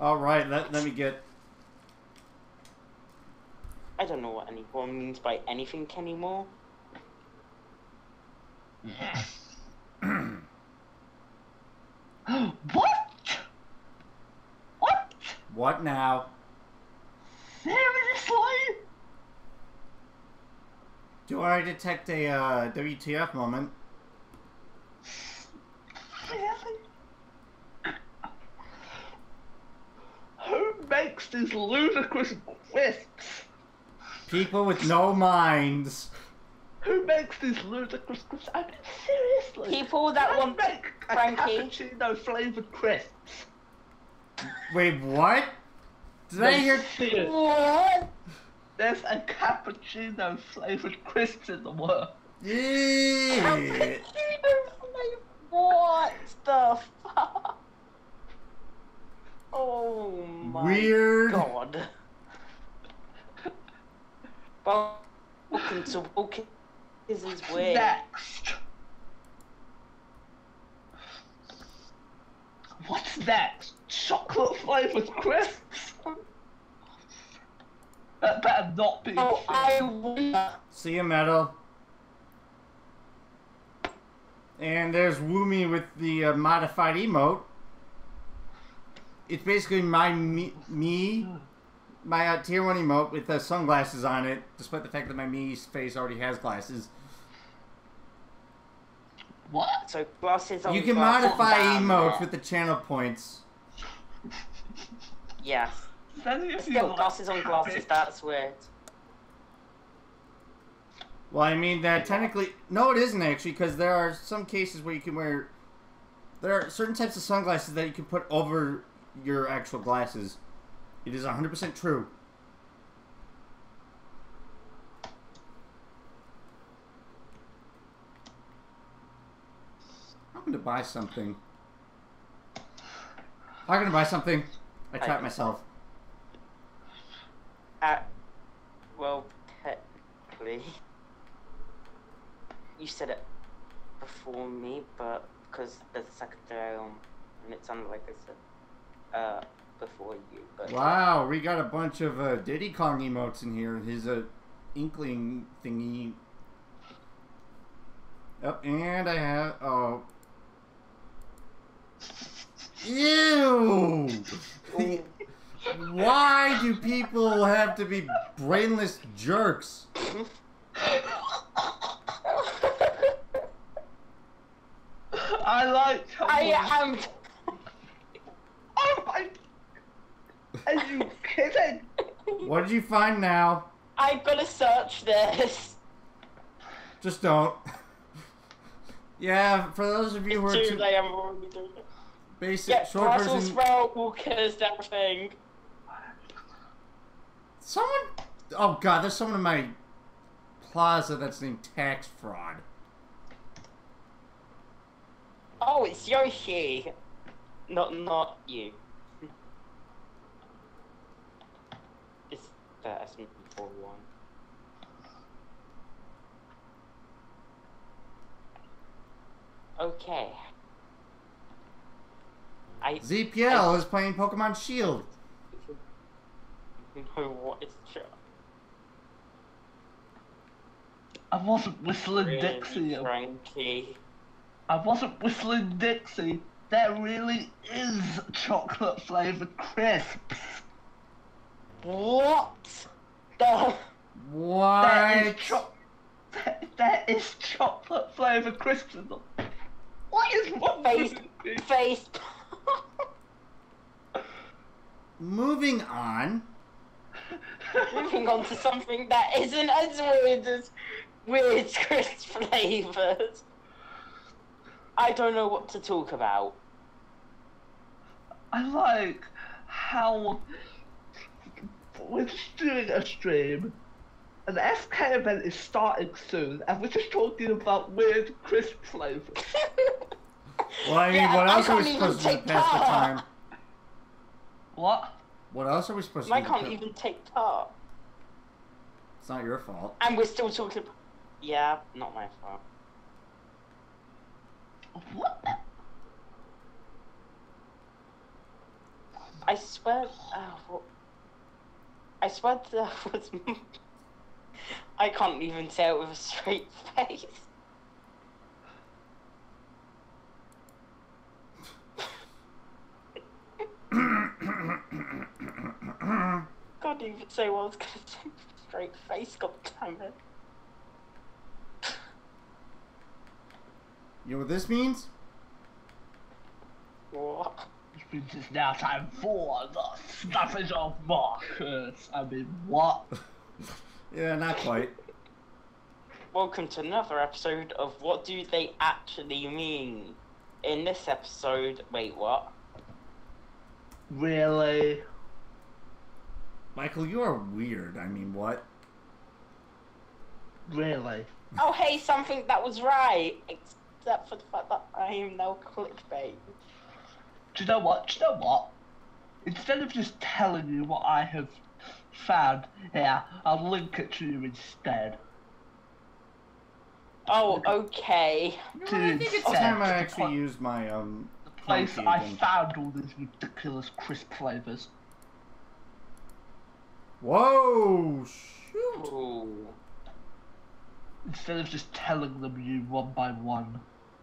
All right, let me get. I don't know what anyone means by anything anymore. What? What? What now? Seriously? Do I detect a WTF moment? Really? Who makes these ludicrous crisps? People with no minds. Who makes these ludicrous crisps? I mean, seriously. People that want make a Frankie. cappuccino flavoured crisps. Wait, what? Did I hear? What? There's a cappuccino flavoured crisps in the world. Yeah. What the fuck? Oh my Weird. god. Welcome to Wilkins' Way. Next. What's next? Chocolate flavoured crisps? That better not be. Oh, I wonder. See you, Metal. And there's Woomy with the modified emote. It's basically my tier 1 emote with sunglasses on it, despite the fact that my Mii's face already has glasses. What? So glasses on. You can glasses modify down emotes there. with the channel points. Yes. Still, Still, glasses on glasses, that's weird. Well, I mean, that technically... No, it isn't, actually, because there are some cases where you can wear... There are certain types of sunglasses that you can put over your actual glasses. It is 100% true. I'm going to buy something. I'm going to buy something. I trapped myself. Well, technically, you said it before me, but because there's a secretary on, and it sounded like I said before you. But Wow, we got a bunch of Diddy Kong emotes in here. His inkling thingy. Yep, and I have Ew! Why do people have to be brainless jerks? I like how I am. Oh my! Are you kidding? What did you find now? I'm gonna search this. Just don't. Yeah, for those of you who are It's too true, I am already doing it. basic, Yeah, short Brussels version. sprout, walkers, everything. Someone. Oh god, there's someone in my plaza that's named Tax Fraud. Oh, it's Yoshi. Not you. It's the SMP41. Okay. ZPL is playing Pokemon Shield. know what is true. I wasn't whistling Really, Dixie. Frankie. I wasn't whistling Dixie. There really is chocolate flavoured crisps. What? The... What? There is chocolate flavoured crisps in them. What is wrong Face, with you? face. Moving on. Moving on to something that isn't as weird as weird crisp flavours. I don't know what to talk about. I like how we're just doing a stream. An FK event is starting soon, and we're just talking about weird crisp flavours. Well, I mean, Yeah, what I else are we can't even supposed to do to take pass the part. time? What? What else are we supposed to I do? can't even take part. It's not your fault. And we're still talking about... Yeah, not my fault. What? I swear. I swear that was. I can't even say it with a straight face. Can't even say what I was gonna say with a straight face. God damn it. You know what this means? What? Which means it's now time for the Stuffage of Marcus. I mean, what? Yeah, not quite. Welcome to another episode of What Do They Actually Mean? In this episode, wait, what? Really? Michael, you are weird. I mean, what? Really? Oh, hey, something that was right, except for the fact that I am now clickbait. Do you know what? Do you know what? Instead of just telling you what I have found here, I'll link it to you instead. Oh, okay. You know what, I think it's time I actually used my, The place monkey I again. found all these ridiculous crisp flavors. Whoa! Shoot! Ooh. Instead of just telling them you one by one.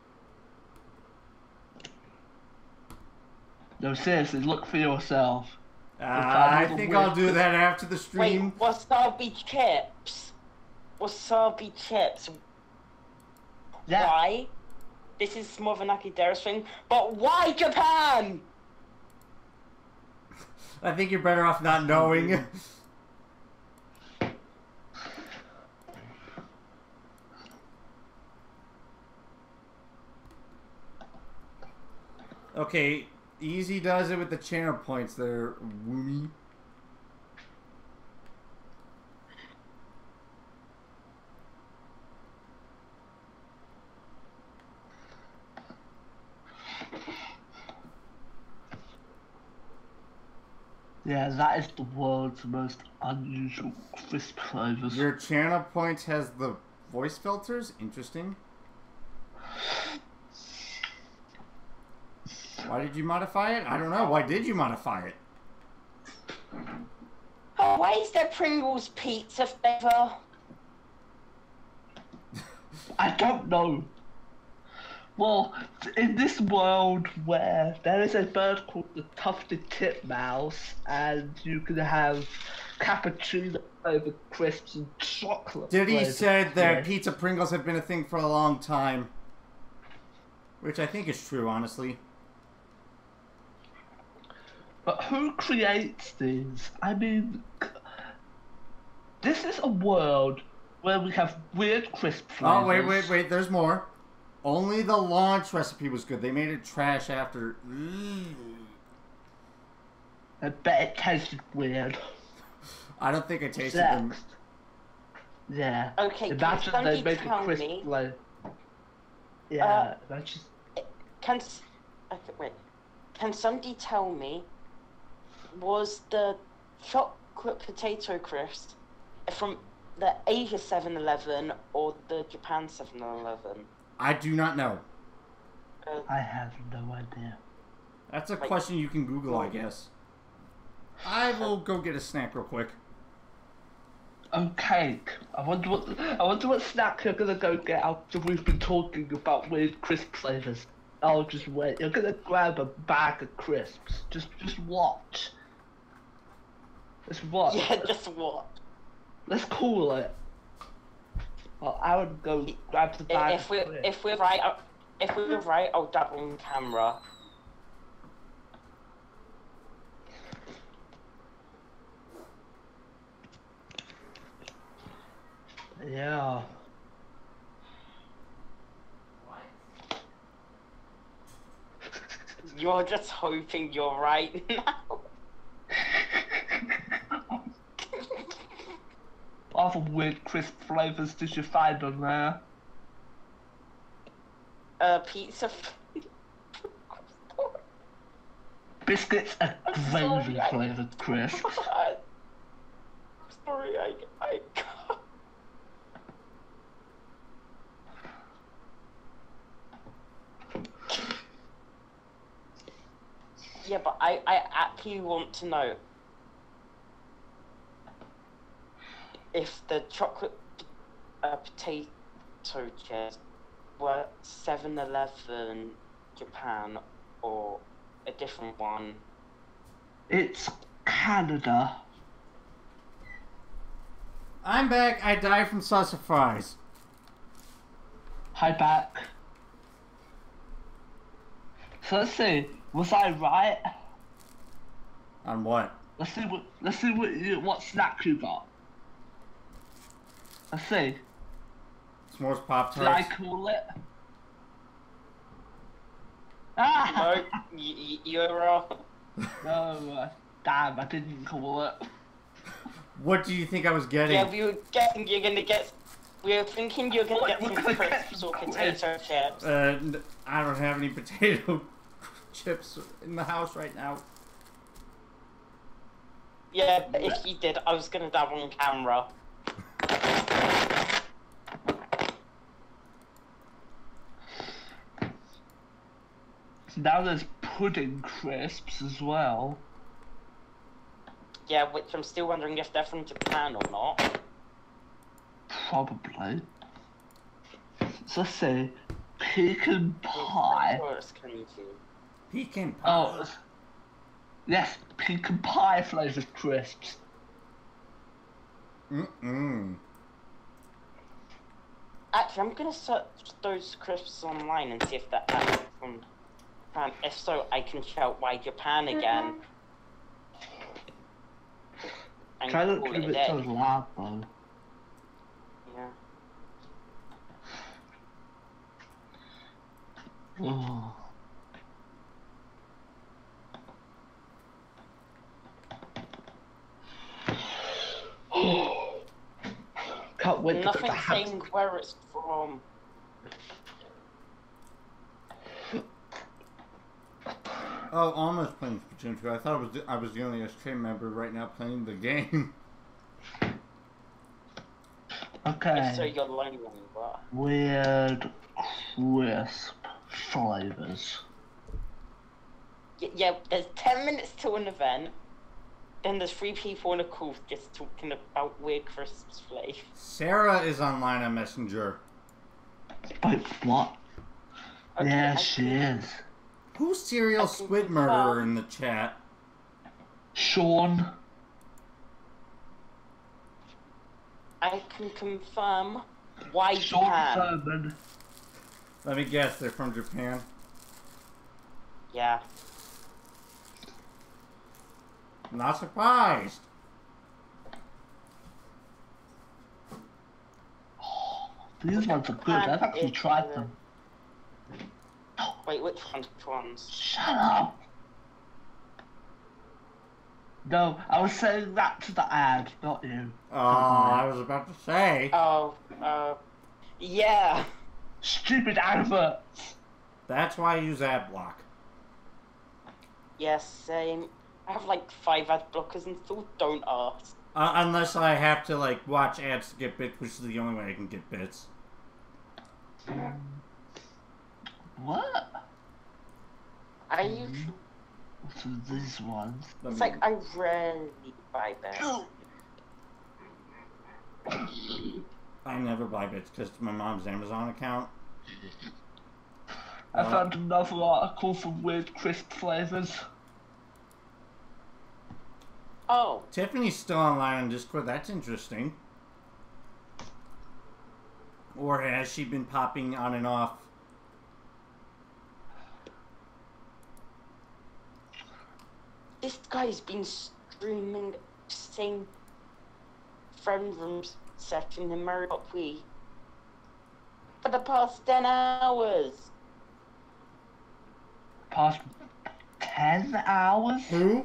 No, seriously, look for yourself. I think I'll do that after the Wait, stream. wasabi chips? Wasabi chips. Yeah. Why? This is more of an Akideras thing, but why Japan? I think you're better off not knowing. Okay, Easy does it with the channel points there, Woomy. Yeah, that is the world's most unusual crisp flavors. Your channel points has the voice filters? Interesting. Why did you modify it? I don't know. Why did you modify it? Oh, why is there Pringles pizza flavor? I don't know. Well, in this world where there is a bird called the tufted titmouse, and you can have cappuccino flavored crisps and chocolate. Diddy flavored said that crisps. pizza Pringles have been a thing for a long time. Which I think is true, honestly. But who creates these? I mean, this is a world where we have weird crisp flavors. Oh, wait. There's more. Only the launch recipe was good. They made it trash after. I bet it tasted weird. I don't think I tasted them. Next. Yeah. Okay, can Imagine somebody they make a tell crisp me? flavor. Yeah, that's just. Okay, wait. Can somebody tell me? Was the chocolate potato crisp from the Asia 7-Eleven or the Japan 7-Eleven? I do not know. I have no idea. That's a Like- question you can Google, I guess. I will go get a snack real quick. Okay, I wonder what snack you're gonna go get after we've been talking about weird crisp flavors. I'll just wait. You're gonna grab a bag of crisps. Just watch. Just watch. Yeah, just what? Let's call it. Well, I would go grab the bag. If we're right, I'll dab on camera. Yeah. You're just hoping you're right now. What other weird crisp flavors did you find on there? Pizza. Biscuits and I'm gravy sorry, flavored crisps. I'm sorry, I can't. Yeah, but I actually want to know if the chocolate potato chips were 7-Eleven Japan or a different one. It's Canada. I'm back. I died from salsa fries. Hi back. So let's see. Was I right? On what? Let's see what snack you got. Let's see. S'mores Pop Did I Tarts. call it? No, Ah! you're wrong. No, damn, I didn't call it. What do you think I was getting? Yeah, we were guessing you're gonna get. We were thinking you're gonna get We're some gonna get crisps some or crisps. potato chips. I don't have any potato chips in the house right now. Yeah, but if you did, I was gonna dab on camera. Now there's pudding crisps as well. Yeah, which I'm still wondering if they're from Japan or not. Probably. So let's see. Pecan pie. Tourist country. Pecan pie. Oh, yes, pecan pie flavored crisps. Mm-mm. Actually, I'm gonna search those crisps online and see if they're actually from Japan. If so, I can shout "Why Japan" again. And Try not call to it keep a it so day. loud though. Yeah. Oh. Can't wait to put Nothing the ham. saying where it's from. Oh, almost playing Splatoon 2. I thought I was the only stream member right now playing the game. If so, Okay. you're the lonely one, but... Weird crisp flavors. Yeah, there's 10 minutes to an event. Then there's 3 people in a call just talking about weird crisps flavors. Sarah is online on Messenger. Wait, what? Okay, Yeah, I she can- is. Who's Serial I can Squid confirm. Murderer in the chat? Sean. I can confirm why Sean Japan. Furman. Let me guess, they're from Japan. Yeah. Not surprised. These ones are good. I've actually tried them. Wait, which ones? Which ones? Shut up. No, I was saying that to the ad, not you. Oh, I was about to say. Oh, yeah. Stupid adverts. That's why I use AdBlock. Yes, same. I have like 5 ad blockers installed, don't ask. Unless I have to, like, watch ads to get bits, which is the only way I can get bits. What? I use... What are these ones? It's like I rarely buy them. I never buy bits because my mom's Amazon account. I found another article for weird crisp flavors. Oh, Tiffany's still online on Discord. That's interesting. Or has she been popping on and off? this guy's been streaming same friend room session in Marriott Wii for the past 10 hours. Past 10 hours? Who?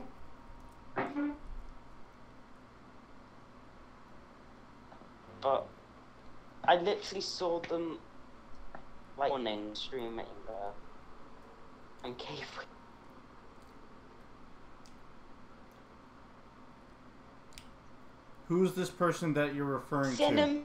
But I literally saw them like morning streaming on Cave. Who's this person that you're referring to? Cinema,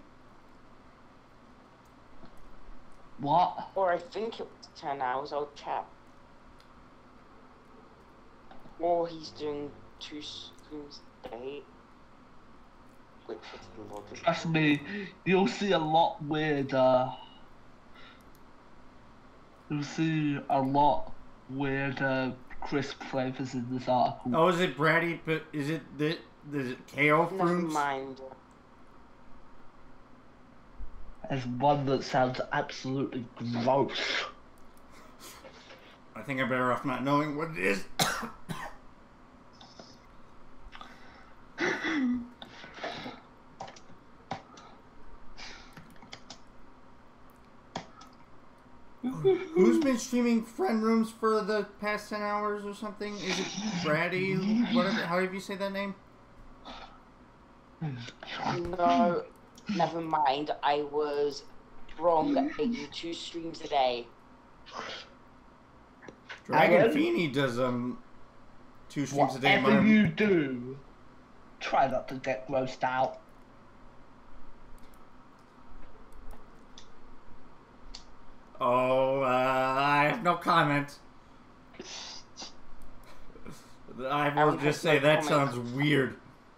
What? or I think it was 10 hours. I'll check. Or he's doing 2 streams a day. Which is the logic. Trust me, you'll see a lot weirder. You'll see a lot weirder crisp flavors in this article. Oh, is it Bratty? But is it KO Never fruits? mind. There's one that sounds absolutely gross. I think I'm better off not knowing what it is. Who's been streaming friend rooms for the past 10 hours or something? Is it Bratty? Whatever. How do you say that name? No, never mind. I was wrong. I do 2 streams a day. Dragon Feeny does 2 streams a day. Whatever you do, try not to get grossed out. Oh, I have no comment. I will just say that sounds weird.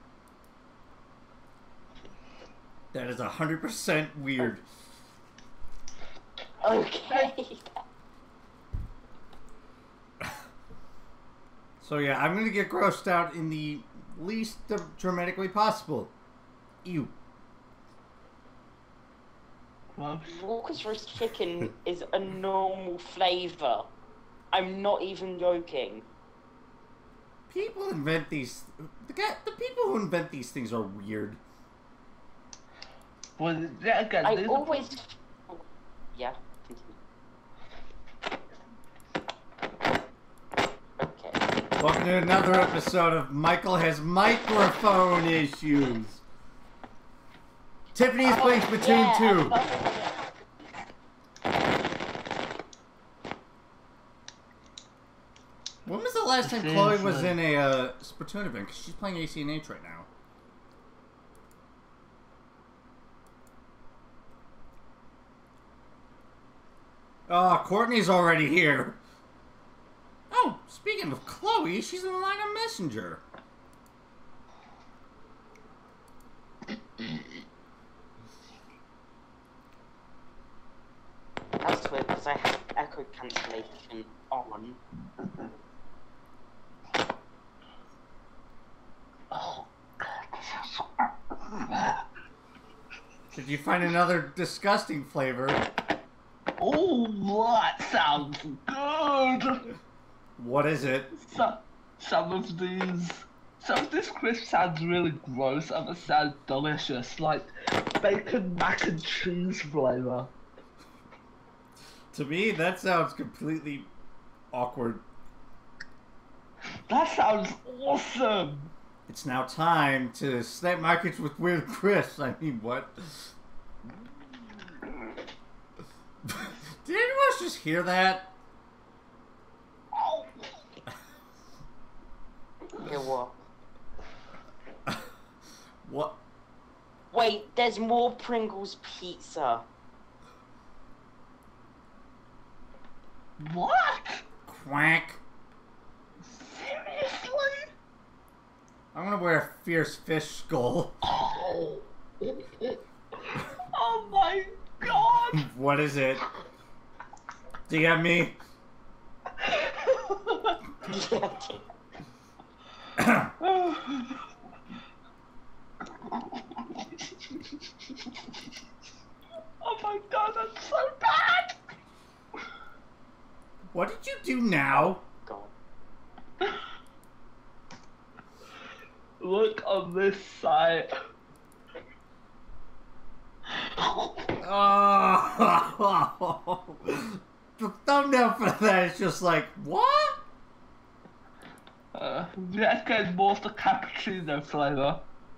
That is 100% weird. Okay. So yeah, I'm gonna get grossed out in the least dramatically possible. Ew. Walker's roast chicken is a normal flavour. I'm not even joking. People invent these. The people who invent these things are weird. Well, yeah, again, I always. Yeah. Okay. Welcome to another episode of Michael Has Microphone Issues. Tiffany's playing Splatoon 2. When was the last time Chloe was in a Splatoon event? Because she's playing ACNH right now. Oh, Courtney's already here. Oh, speaking of Chloe, she's in the line of Messenger. That's weird because I have echo cancellation on. Oh, Did you find another disgusting flavor? oh, that sounds good. What is it? Some of this crisp sounds really gross, others sound delicious, like bacon mac and cheese flavor. To me, that sounds completely awkward. That sounds awesome. It's now time to snap markets with weird crisps. I mean, what? Did anyone else just hear that? Oh. Hear what? What? Wait, there's more Pringles pizza. What? Quack. Seriously? I'm gonna wear a fierce fish skull. Oh. Oh my god. What is it? Do you have me? Oh my god, that's so bad! What did you do now? God. Look on this site. Oh, the thumbnail for that is just like, what? Let's get more of the cappuccino flavor.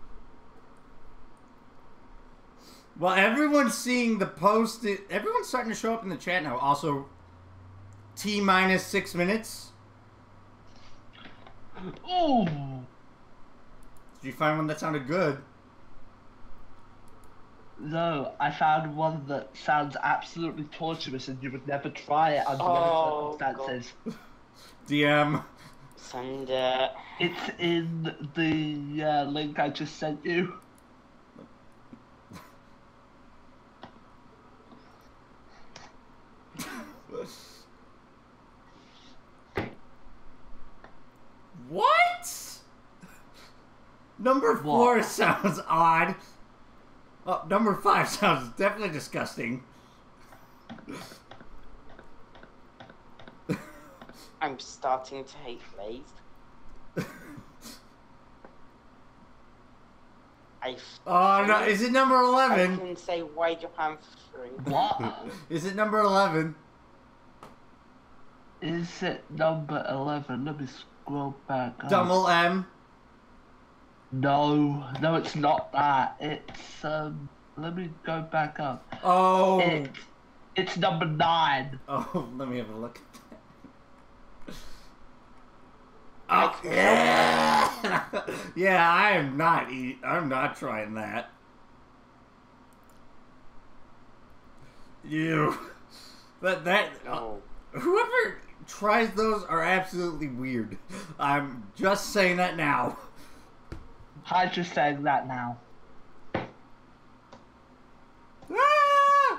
Well, everyone's seeing the post. Everyone's starting to show up in the chat now. Also, T-minus 6 minutes. Ooh. Did you find one that sounded good? No, I found one that sounds absolutely torturous and you would never try it under Oh, any circumstances. DM. Send it. It's in the link I just sent you. What? Number 4 sounds odd. Oh, number 5 sounds definitely disgusting. I'm starting to hate Blaze. Oh no, is it number I 11? can say why Japan for 3. What? Is it number 11? Is it number 11? Let me scroll back up. Double M? No, it's not that. It's, let me go back up. Oh. It's number 9. Oh, let me have a look at that. Oh, yeah. Yeah, I'm not trying that. You. Oh. Whoever tries those are absolutely weird. I'm just saying that now. I'm just saying that now. Ah!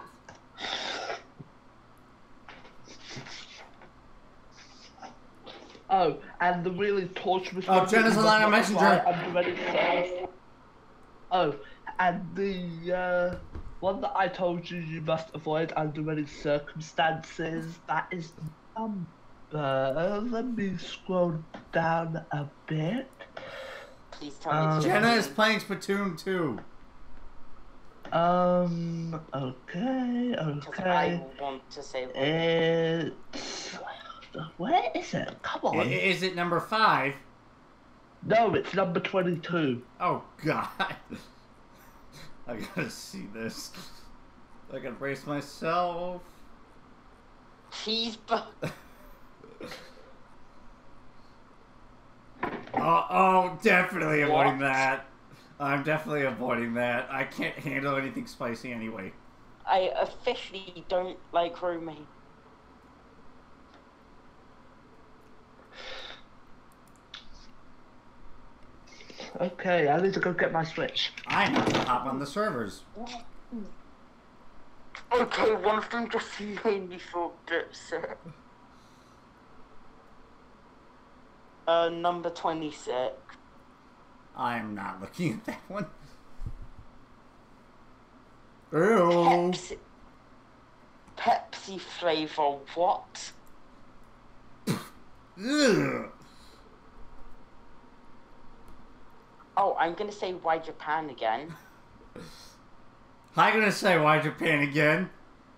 Oh, and the really torturous Oh, one Jenna's that online on does not Messenger. apply under any circumstance. Oh, and the one that I told you you must avoid under any circumstances, that is number... Let me scroll down a bit. Please tell me. Jenna is playing Splatoon 2. Okay. I want to say. It's... Where is it? Come on. Is it number 5? No, it's number 22. Oh, God. I gotta see this. I gotta brace myself. Cheeseburger. Oh, definitely avoiding What? that. I'm definitely avoiding that. I can't handle anything spicy anyway. I officially don't like romaine. Okay, I need to go get my Switch. I have to hop on the servers. Okay, one of them just made me feel upset. Number 26. I'm not looking at that one. Ew. Pepsi flavor, what? Ugh. Oh, I'm gonna say why Japan again. I'm gonna say why Japan again.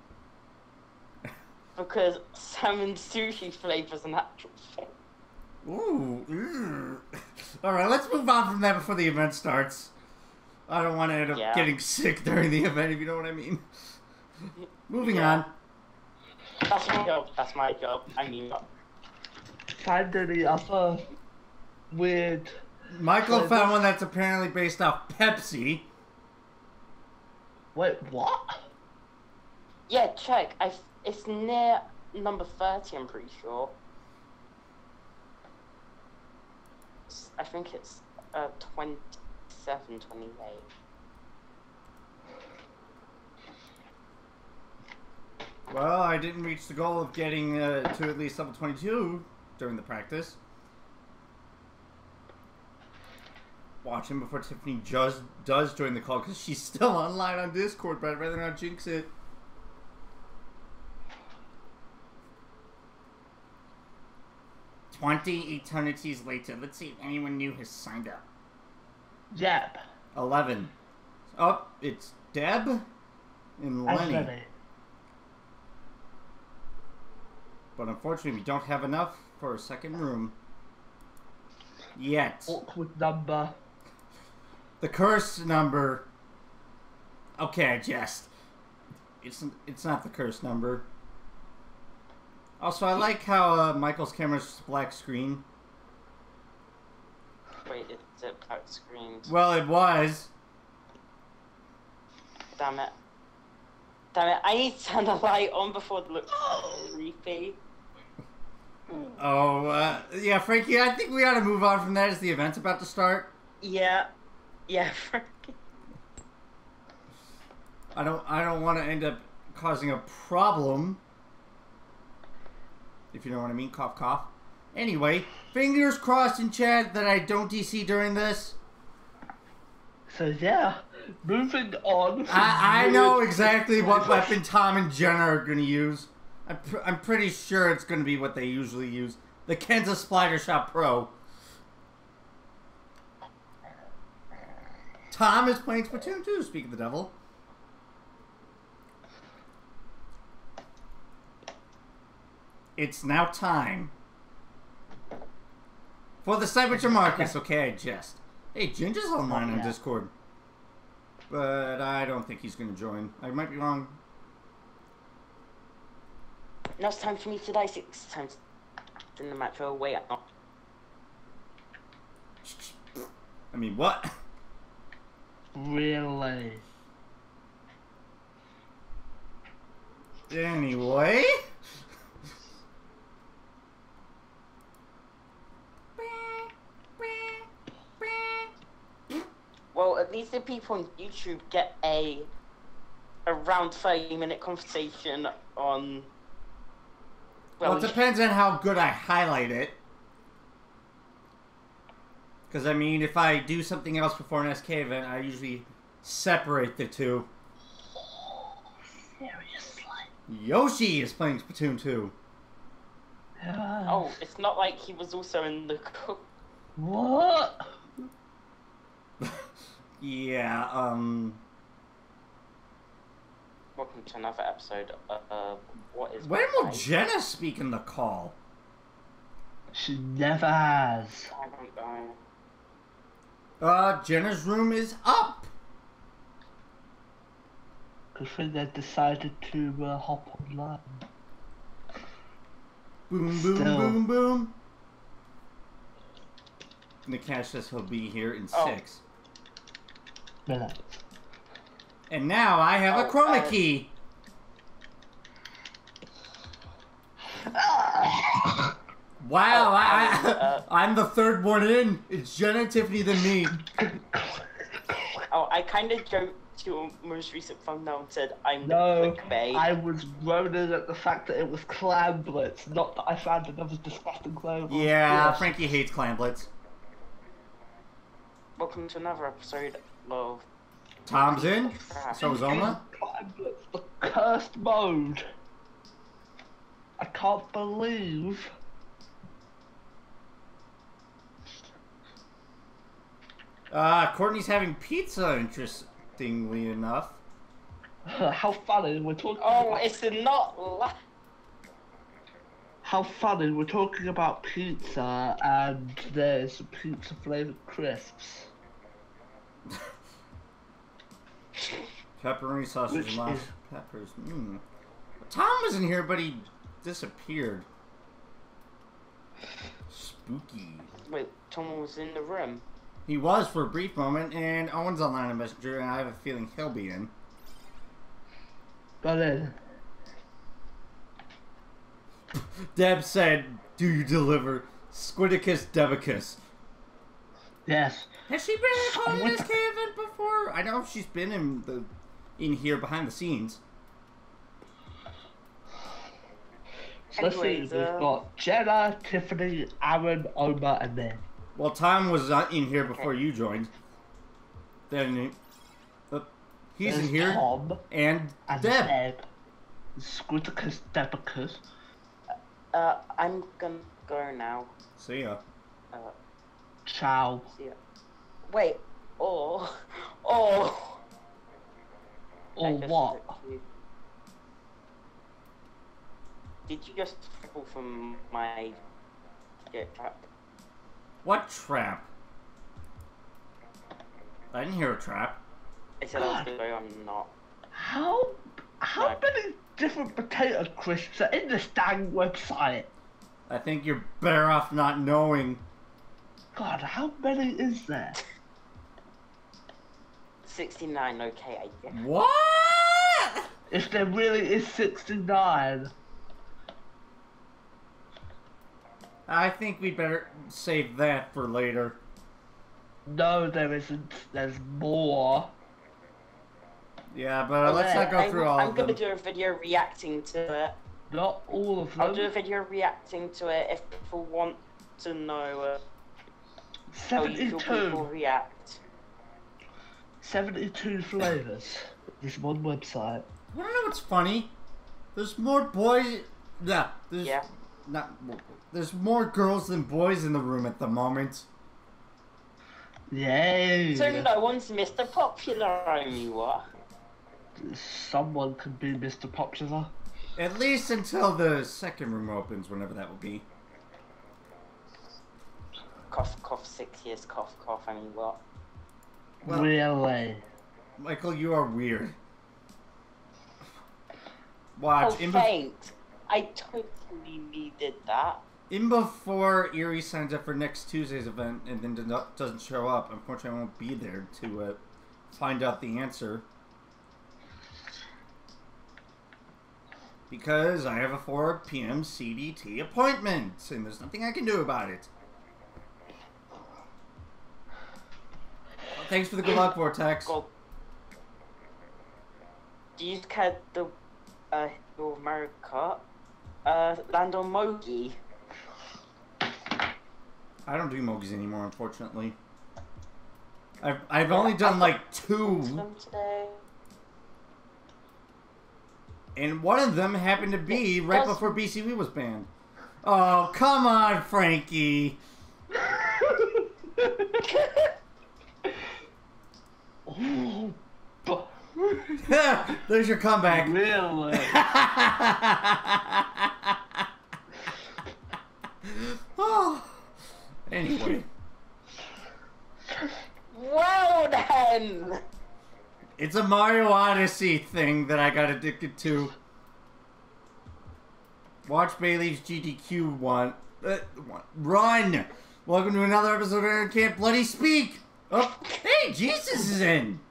Because salmon sushi flavor's an actual thing. Ooh. Alright, let's move on from that before the event starts. I don't want to end up getting sick during the event, if you know what I mean. Moving on. That's my job. That's my job. I mean, Find any other weird... Michael found one that's apparently based off Pepsi. Wait, what? yeah, check. It's near number 30, I'm pretty sure. I think it's 27, 28. Well, I didn't reach the goal of getting to at least level 22 during the practice. Watching before Tiffany does join the call because she's still online on Discord, but I'd rather not jinx it. "20 eternities later." Let's see if anyone new has signed up. Yep. 11. Oh, it's Deb and Lenny. Lenny. But unfortunately, we don't have enough for a second room. Yet. Awkward number. The curse number. Okay, I jest. It's not the curse number. Also, I like how Michael's camera's black screen. Wait, it's a black screen. Well, it was. Damn it. Damn it, I need to turn the light on before it looks creepy. Oh, yeah, Frankie, I think we ought to move on from that as the event's about to start. Yeah. Yeah, Frankie. I don't want to end up causing a problem. If you know what I mean, cough, cough. Anyway, fingers crossed in chat that I don't DC during this. So yeah, moving on. I know exactly what weapon Tom and Jenna are going to use. I'm pretty sure it's going to be what they usually use. The Kenza Splitter Shot Pro. Tom is playing Splatoon 2, speak of the devil. It's now time for the Cybertron Marcus. Okay, I jest. Hey, Ginger's online on Discord. But I don't think he's going to join. I might be wrong. Now it's time for me to die 6 times in the match. Oh, wait, I'm not. I mean, what? Really? Anyway. Well, at least the people on YouTube get a around 30-minute conversation on. Well, it depends on how good I highlight it. Because, I mean, if I do something else before an SK event, I usually separate the two. Seriously? Yoshi is playing Splatoon 2. Oh, it's not like he was also in the. What? Yeah, Welcome to another episode of What is. when will Jenna speak in the call? She never has. I don't know. Jenna's room is up. Good thing they decided to hop online. Boom, boom, Still. boom, boom. Nakash says he'll be here in 6. Minutes. And now I have a chroma key. Wow, I'm the third one in. It's Jenna, Tiffany, then me. Oh, I kind of joked to your most recent thumbnail and said I'm No, the clickbait. I was groaning at the fact that it was Clam Blitz, not that I found another disgusting flavor. Yeah, Frankie hates Clamblitz. Welcome to another episode of. Tom's in. So is Oma. Clam Blitz, the cursed mode. I can't believe. Courtney's having pizza, interestingly enough. How funny we're talking Oh, about. it's not. How funny we're talking about pizza and there's pizza flavored crisps. Pepperoni sausage Which and lost is- peppers. Tom was in here, but he disappeared. Spooky. Wait, Tom was in the room. He was for a brief moment, and Owen's online on Messenger, and I have a feeling he'll be in. But then, Deb said, "Do you deliver Squidicus Debicus?" yes. Has she been in a Common SK event before? I know she's been in here behind the scenes. So let's see, Anyways, we've got Jenna, Tiffany, Aaron, Oma, and then. Well, Tom was in here before you joined. Then he's in There's here, Tom and and Deb. Squidicus Debicus. I'm gonna go now. See ya. Ciao. See ya. Wait. Oh. Or I just what? looked you. Did you just triple from my trap? What trap? I didn't hear a trap. I said I was gonna go. I'm not. How No. many different potato crisps are in this dang website? I think you're better off not knowing. God, how many is there? 69. Okay, I guess. What? If there really is 69. I think we better save that for later. No, there isn't. There's more. Yeah, but let's not go through all I'm of gonna them. do a video reacting to it. Not all of them. I'll do a video reacting to it if people want to know how you feel people 72. react. 72 flavors. This one website. You wanna know what's funny? There's more boys. Yeah, there's Yeah. not. More, there's more girls than boys in the room at the moment. Yay! So no one's Mr. Popular anymore. Someone could be Mr. Popular. At least until the second room opens, whenever that will be. Cough, cough, 6 years, cough, cough, anymore. Well- Really? Michael, you are weird. Oh, Watch thanks. I totally needed that. in before Erie signs up for next Tuesday's event and then doesn't show up. Unfortunately, I won't be there to find out the answer. Because I have a 4 p.m. CDT appointment, and there's nothing I can do about it. Well, thanks for the good luck, Vortex. God. Do you catch the Hero of America? Land on Mogi. I don't do Mogies anymore, unfortunately. I've only done like 2. Them today. And one of them happened to be right before BCB was banned. Oh, come on, Frankie. Ooh, but There's your comeback. really? Oh. Anyway, Well then! it's a Mario Odyssey thing that I got addicted to. Watch Bailey's GDQ one. Run! Welcome to another episode of Aaron Can't Bloody Speak! Oh, hey, Jesus is in!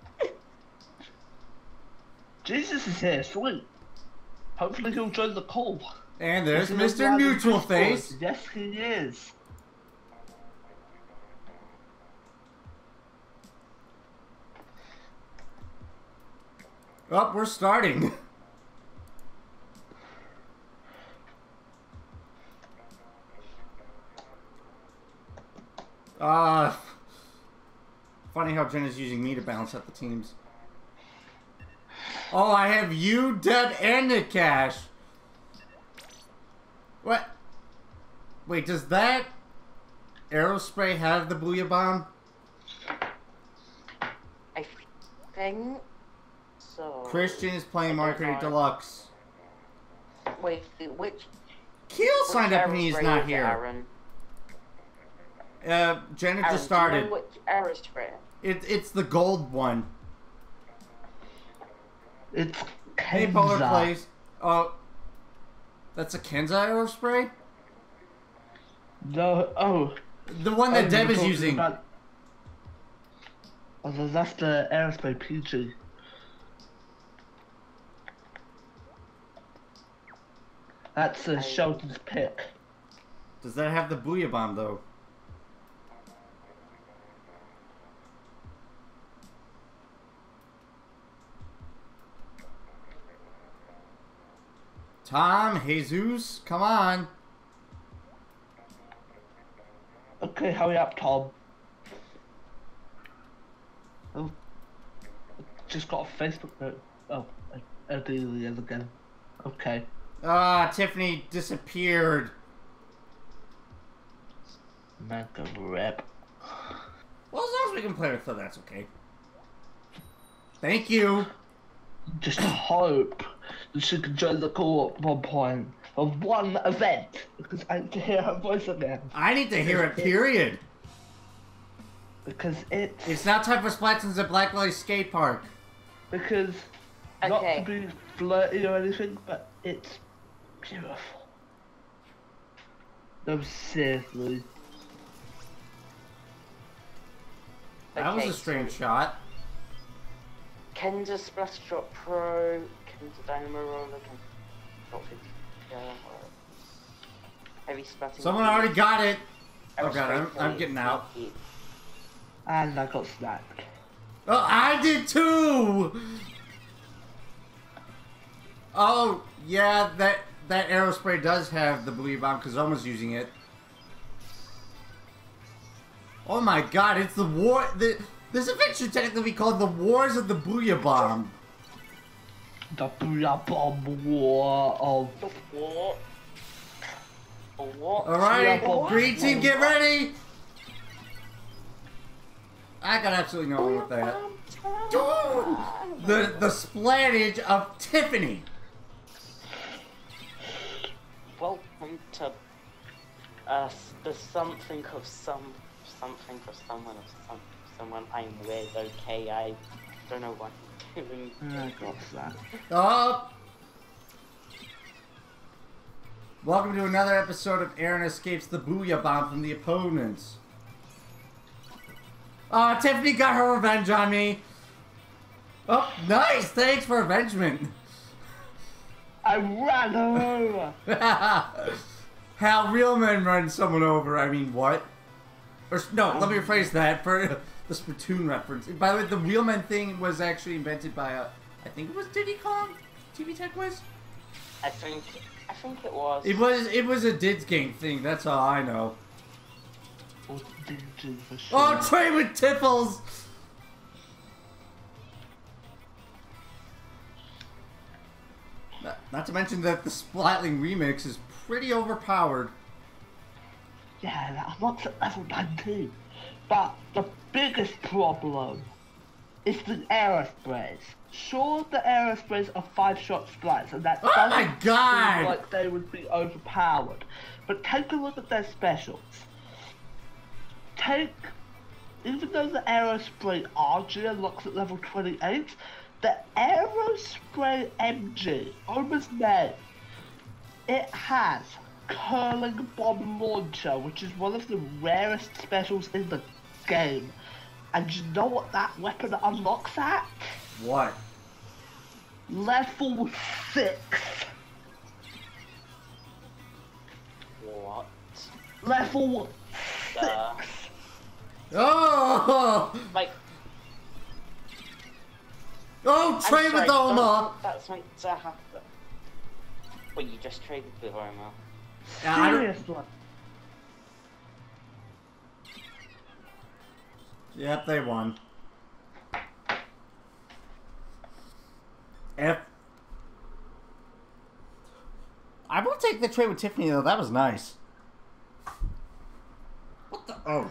Jesus is here, sweet. Hopefully he'll join the call. And there's Yes, he is Mr. live in Neutral Discord. Face. Yes, he is. Oh, we're starting. Funny how Jen is using me to balance out the teams. Oh, I have you, Deb, and Nikash. What? Wait, does that Aerospray have the Booyah Bomb? I think so. Christian is playing I Mario don't Kart 8 know. Deluxe. Wait, which? Keel signed up and Aerospray he's was not it, here. Aaron? Janet Aaron, just started. Do you know which Aerospray? It's the gold one. It's Hey, Polar Kenza. Plays. Oh, that's a Kenza Aerospray? No, oh. The one that Oh, Deb you're is talking using. about- Oh, that's the Aerospray PG. That's Sheldon's pick. Does that have the Booyah Bomb, though? Tom, Jesus, come on. Okay, hurry up, Tom. Oh, just got a Facebook note. Oh, Adelia again. Okay. Ah, Tiffany disappeared. Mega rep. Well, as long as we can play with her, that's okay. Thank you. Just hope that she can join the call at one point of one event because I need to hear her voice again. I need to hear it, period. Because It's not time for Splatoons at Black Valley Skate Park. because Okay. not to be flirty or anything, but it's beautiful. No, seriously. That was Okay, a strange so shot. Kenza Splash Drop Pro, Kenza Dynamo Roller, Kenza Drop 50. Heavy splatting. Someone already got it. Oh Aerospray god, I'm Blade. getting out. And I got snapped. Oh, I did too! Oh, yeah, that Aerospray does have the Booyah Bomb because Zoma's using it. Oh my god, it's the war. This event should technically be called the Wars of the Booyah Bomb. The Booyah Bomb War of... What? What? Alright, What? green team, get ready! I got absolutely no one with that. The splattage of Tiffany. Welcome to the something of someone I'm with. Okay, I don't know what I'm doing. I got that. Oh! Welcome to another episode of Aaron Escapes the Booyah Bomb from the opponents. Tiffany got her revenge on me. Oh, nice! Thanks for avengement. I ran her over. How real men run someone over. I mean, what? Or, no, let me rephrase that for the Splatoon reference. By the way, the real men thing was actually invented by, I think it was Diddy Kong? TV Tech Wiz? I think it was. It was a Dids Gang thing, that's all I know. Or Dingy for sure. Oh, trade with Tiffles! Not to mention that the Splatling remix is pretty overpowered. Yeah, I'm up to level 19. But the biggest problem is the aerosprays. Sure, the aerosprays are 5-shot splats, and that Oh my doesn't God! seem like they would be overpowered. But take a look at their specials. Even though the aerospray RG unlocks at level 28, the aerospray MG, Omer's name, it has curling bomb launcher, which is one of the rarest specials in the game. And you know what that weapon unlocks at? What? Level 6. What? Level 6. Oh! Like. Oh, I'm trade with sorry, Oma! That's meant to happen. Well, you just traded with Oma. Seriously. Yep, they won. I will take the trade with Tiffany though, that was nice. What the? Oh.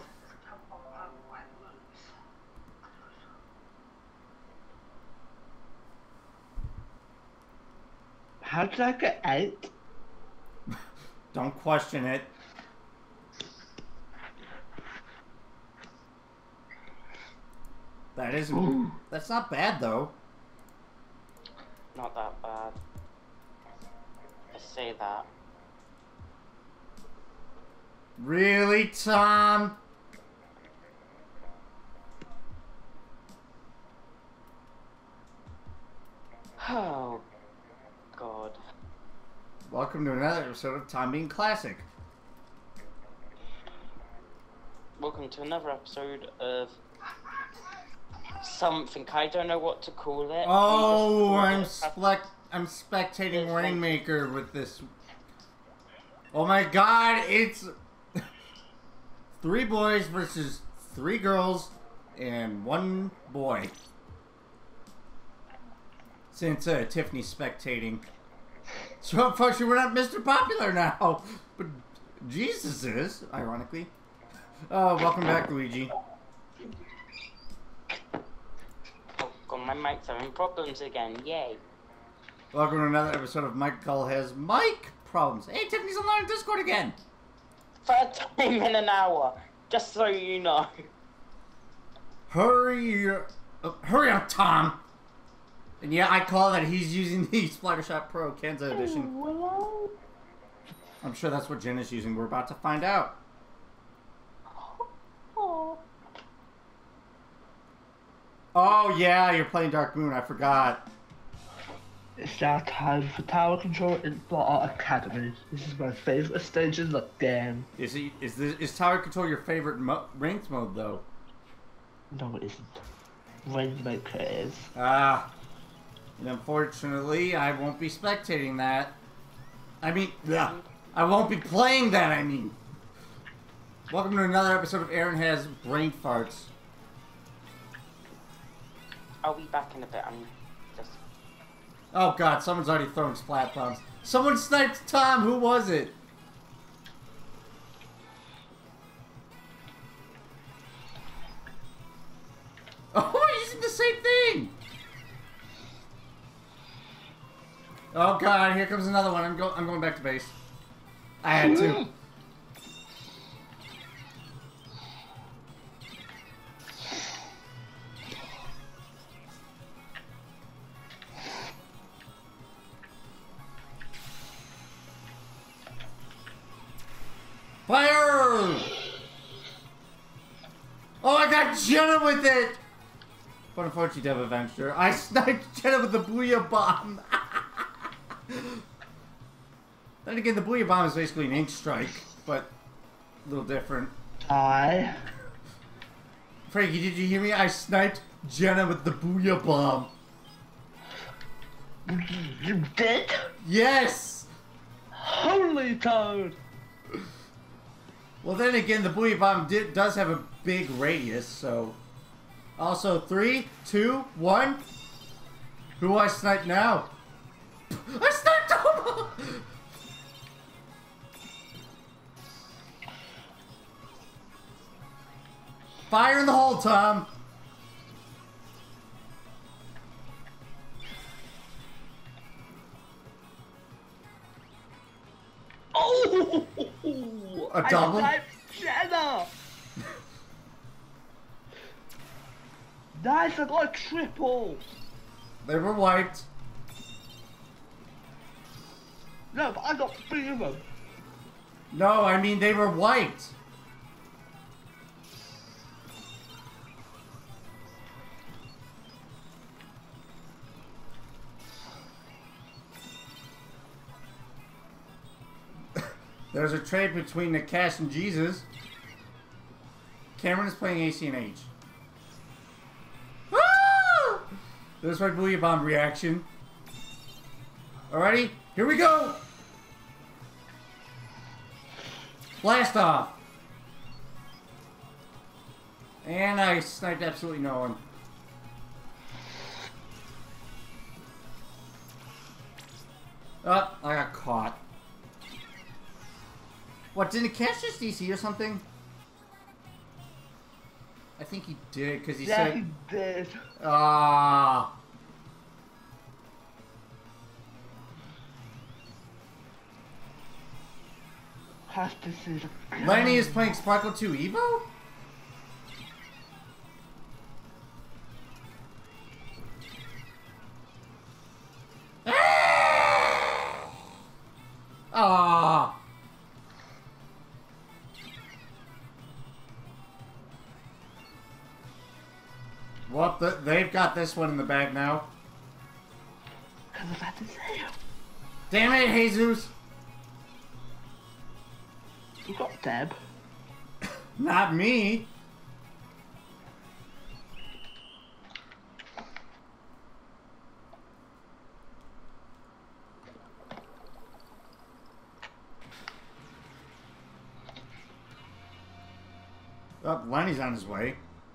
How did I get 8? Don't question it. That isn't. That's not bad though. Not that bad. I say that. Really, Tom? Oh, God. Welcome to another episode of Tom Being Classic. Welcome to another episode of something. I don't know what to call it. Oh, I'm I'm spectating Rainmaker with this. Oh my god, it's 3 boys versus 3 girls and 1 boy. Since Tiffany's spectating. So unfortunately we're not Mr. Popular now. But Jesus is, ironically. Oh, welcome back, Luigi. Oh, God, my mic's having problems again. Yay. Welcome to another episode of Michael Has Mic Problems. Hey, Tiffany's online on Discord again. 3rd time in an hour. Just so you know. Hurry up, Tom. And yeah, I call that he's using the Splattershot Pro Kenza edition. I'm sure that's what Jen is using. We're about to find out. Oh yeah, you're playing Dark Moon. I forgot. It's now time for Tower Control in our Academy. This is my favourite stage in the game. Is Tower Control your favorite ranked mode though? No, it isn't. Rainmaker is. Ah. And unfortunately, I won't be spectating that. I mean, yeah, I won't be playing that, I mean. Welcome to another episode of Aaron Has Brain Farts. I'll be back in a bit. I'm just... Oh god, someone's already throwing splat bombs. Someone sniped Tom, who was it? Oh, he's using the same thing! Oh god, here comes another one. I'm going back to base. I had to. Fire! Oh, I got Jenna with it! But unfortunately, Dev Avenger, I sniped Jenna with the Booyah Bomb! Then again, the Booyah Bomb is basically an ink strike, but a little different. Frankie, did you hear me? I sniped Jenna with the Booyah Bomb. You did? Yes! Holy Toad! Well, then again, the Booyah Bomb does have a big radius, so... Also, 3, 2, 1... Who I snipe now? I sniped him! Fire in the hole, Tom! Oh! A double? I sniped Jenna! Nice, I got a triple! They were wiped. No, but I got 3 of them. No, I mean they were wiped. There's a trade between Nakash and Jesus. Cameron is playing AC and H. Ah! There's my Booyah Bomb reaction. Alrighty, here we go! Blast off! And I sniped absolutely no one. Oh, I got caught. What, didn't catch this DC or something? I think he did, because he said... he did. Ah. Have to see the... Lenny is playing Sparkle 2 Evo? Ah. Well, they've got this one in the bag now. I was about to say it. Damn it, Jesus! You got Deb. Not me. Oh, Lenny's on his way.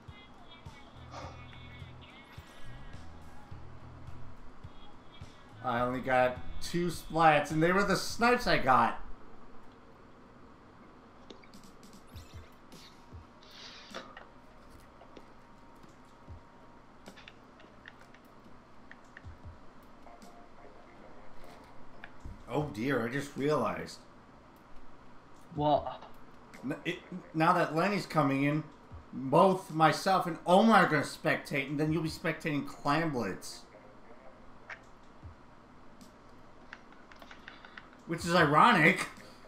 I only got 2 splats, and they were the snipes I got. Oh dear, I just realized. What? Now that Lenny's coming in, both myself and Omar are going to spectate, and then you'll be spectating Clan Blitz. Which is ironic.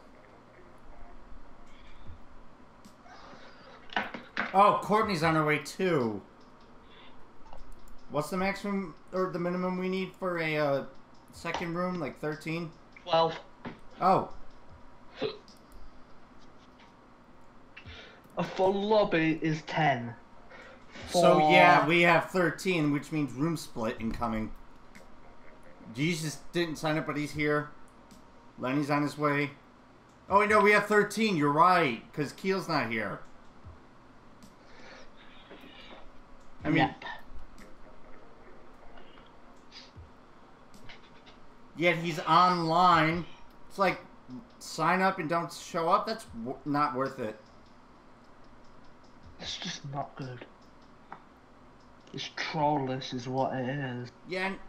Oh, Courtney's on her way too. What's the maximum or the minimum we need for a second room, like 13? 12. Oh. A full lobby is 10. So yeah, we have 13, which means room split incoming. Jesus didn't sign up, but he's here. Lenny's on his way. Oh, wait, no, we have 13. You're right, because Keel's not here. I mean, Yep. yet he's online. It's like, sign up and don't show up? That's not worth it. It's just not good. It's trollless is what it is. Yeah, and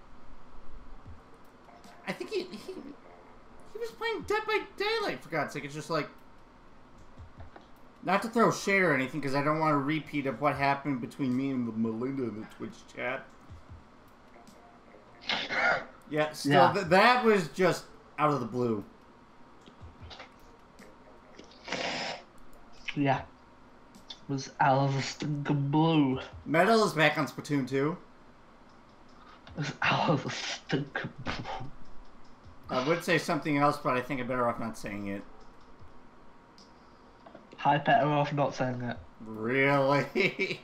I think he was playing Dead by Daylight, for God's sake. It's just like, not to throw shade or anything, because I don't want a repeat of what happened between me and Melinda in the Twitch chat. Yeah, still, Yeah. That was just out of the blue. Yeah. Was out of the stinking blue. Metal is back on Splatoon 2. Was out of the stinking blue. I would say something else, but I think I'm better off not saying it. Hi, better off not saying it. Really?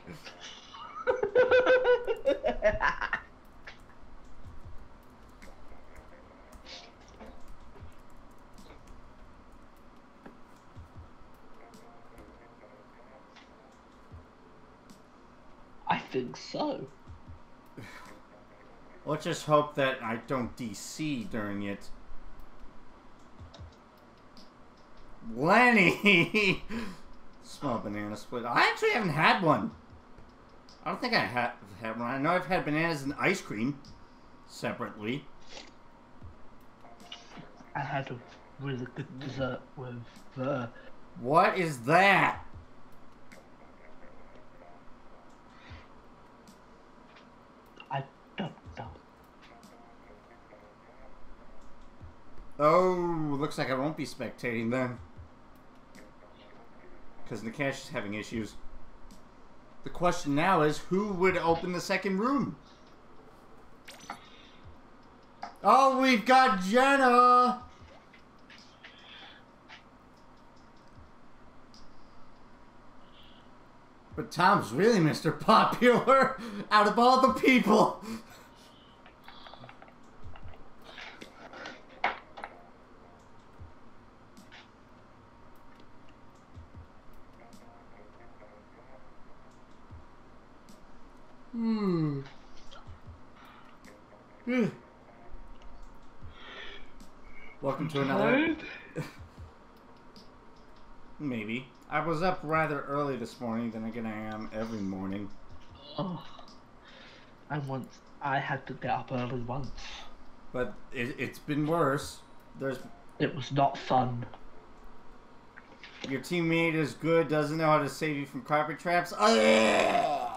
I think so. Let's just hope that I don't DC during it. Lenny! Small banana split. I actually haven't had one. I don't think I have had one. I know I've had bananas and ice cream separately. I had a really good dessert with the... What is that? I don't know. Oh, looks like I won't be spectating then. Because Nakash is having issues. The question now is, who would open the second room? Oh, we've got Jenna! But Tom's really Mr. Popular out of all the people. Welcome to another... Maybe. I was up rather early this morning, then again I am every morning. Oh. I had to get up early once. But it's been worse. It was not fun. Your teammate is good, doesn't know how to save you from carpet traps. Ugh!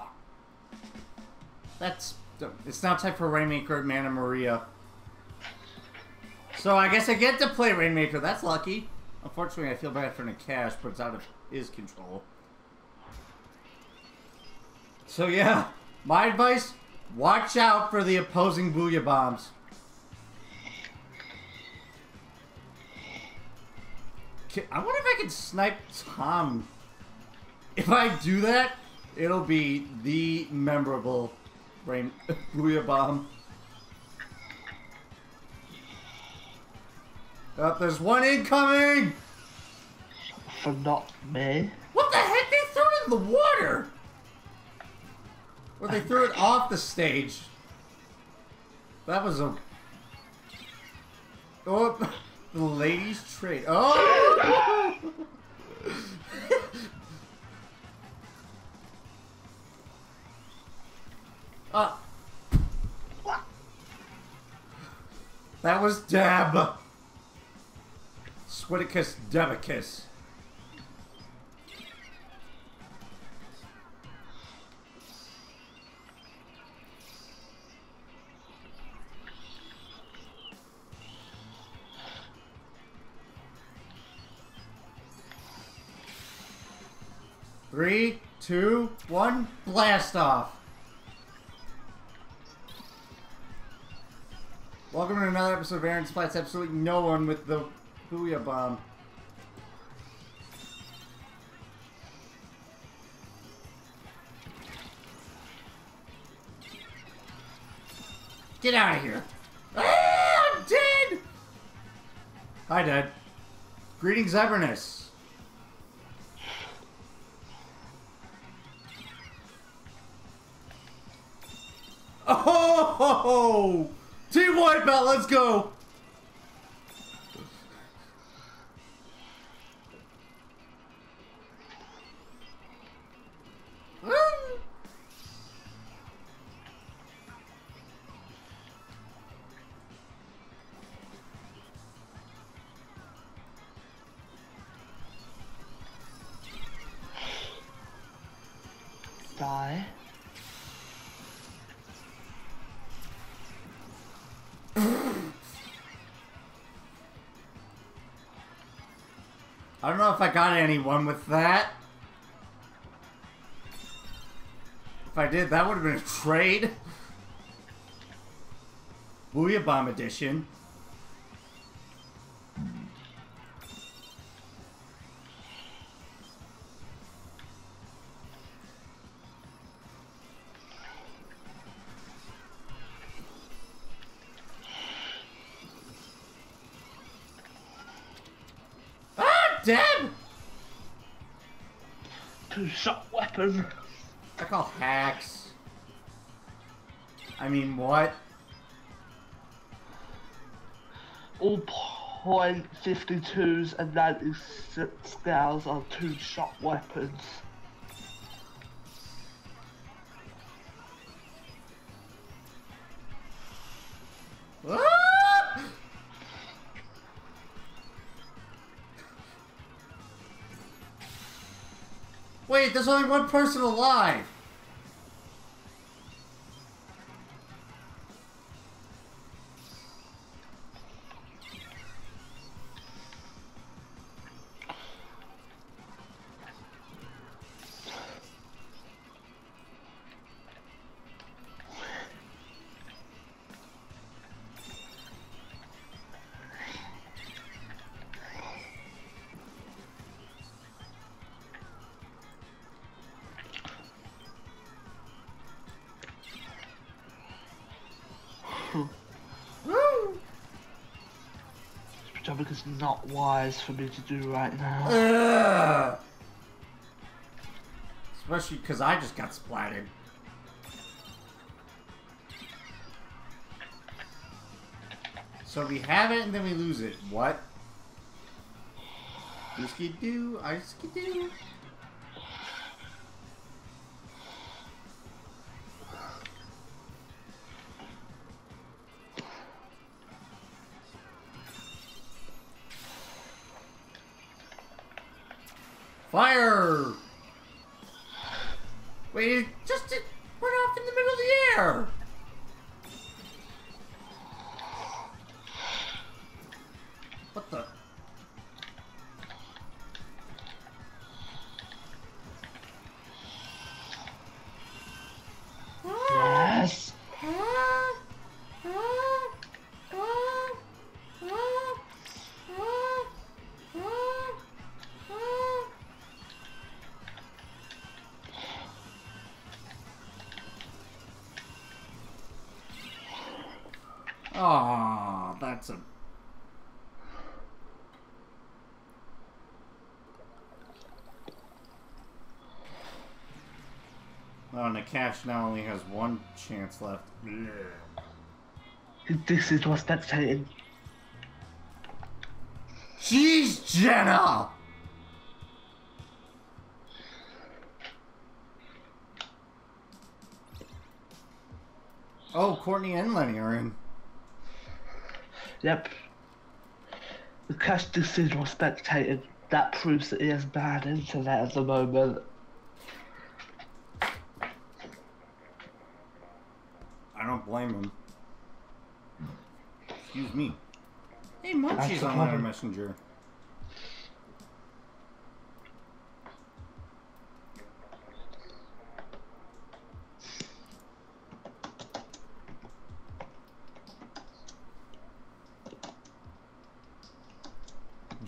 It's now time for Rainmaker at Mana Maria. So I guess I get to play Rainmaker. That's lucky. Unfortunately, I feel bad for Nakash, but it's out of his control. So yeah, my advice, watch out for the opposing Booyah Bombs. I wonder if I can snipe Tom. If I do that, it'll be the memorable Booyah Bomb. Oh, there's one incoming! For not me. What the heck? They threw it in the water! Or they threw it off the stage. That was a... Oh, the ladies' trade. Oh! That was Dab. Switicus Debicus. Three, two, one, blast off. Welcome to another episode of Aaron Splats Absolutely No One with the Booyah Bomb. Get out of here. Ah, I'm dead! Hi, Dad. Greetings, Everness. Oh! Team White Belt, let's go! Die. I don't know if I got anyone with that. If I did, that would have been a trade. Booyah Bomb edition. Dead! Two-shot weapon. They're called hacks. I mean, what? All .52s and 96 scales are two-shot weapons. Ah! Wait, there's only one person alive. Woo! Which is not wise for me to do right now. Ugh. Especially because I just got splatted. So we have it and then we lose it. What? Do, I do. Fire! Wait, it just went off in the middle of the air! What the? Yes. Aw, that's a... Oh, and Nakash now only has one chance left. This is what's spectating. Jeez, Jenna! Oh, Courtney and Lenny are in. Yep. The cash decision was spectated. That proves that he has bad internet at the moment. I don't blame him. Excuse me. Hey, Munchie's That's the on Letter problem. Messenger.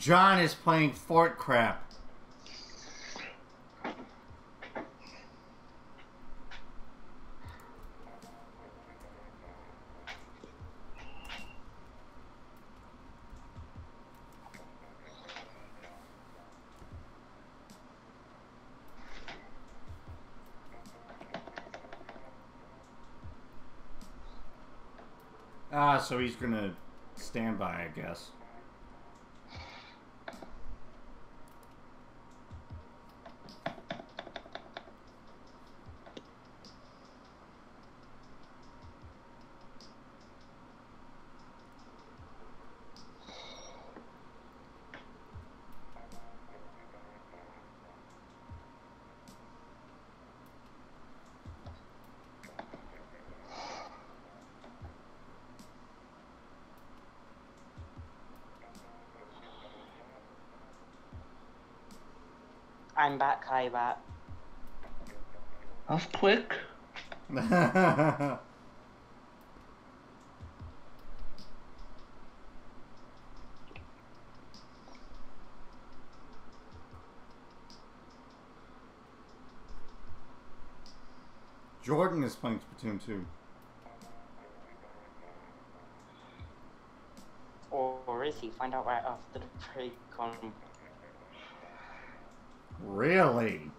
John is playing Fort Crap. Ah, so he's gonna stand by, I guess. I'm back, hi back. That's quick. Jordan is playing Splatoon 2. Or is he? Find out right after the pre-con. Really?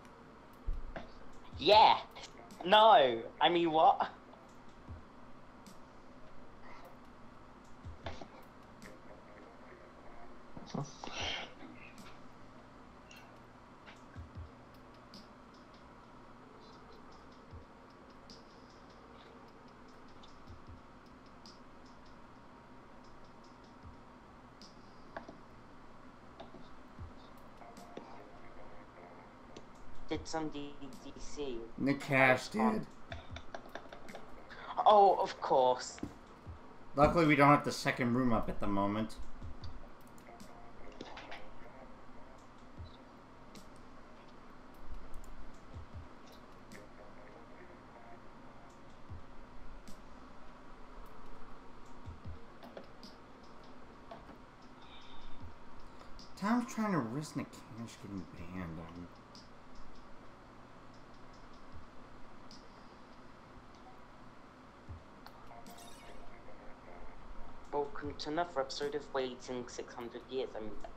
Yeah! No! I mean, what? Did some DDC? Nick Cash did. Oh, of course. Luckily, we don't have the second room up at the moment. Tom's trying to risk Nick Cash getting banned on. Welcome to another episode of Waiting 600 Years.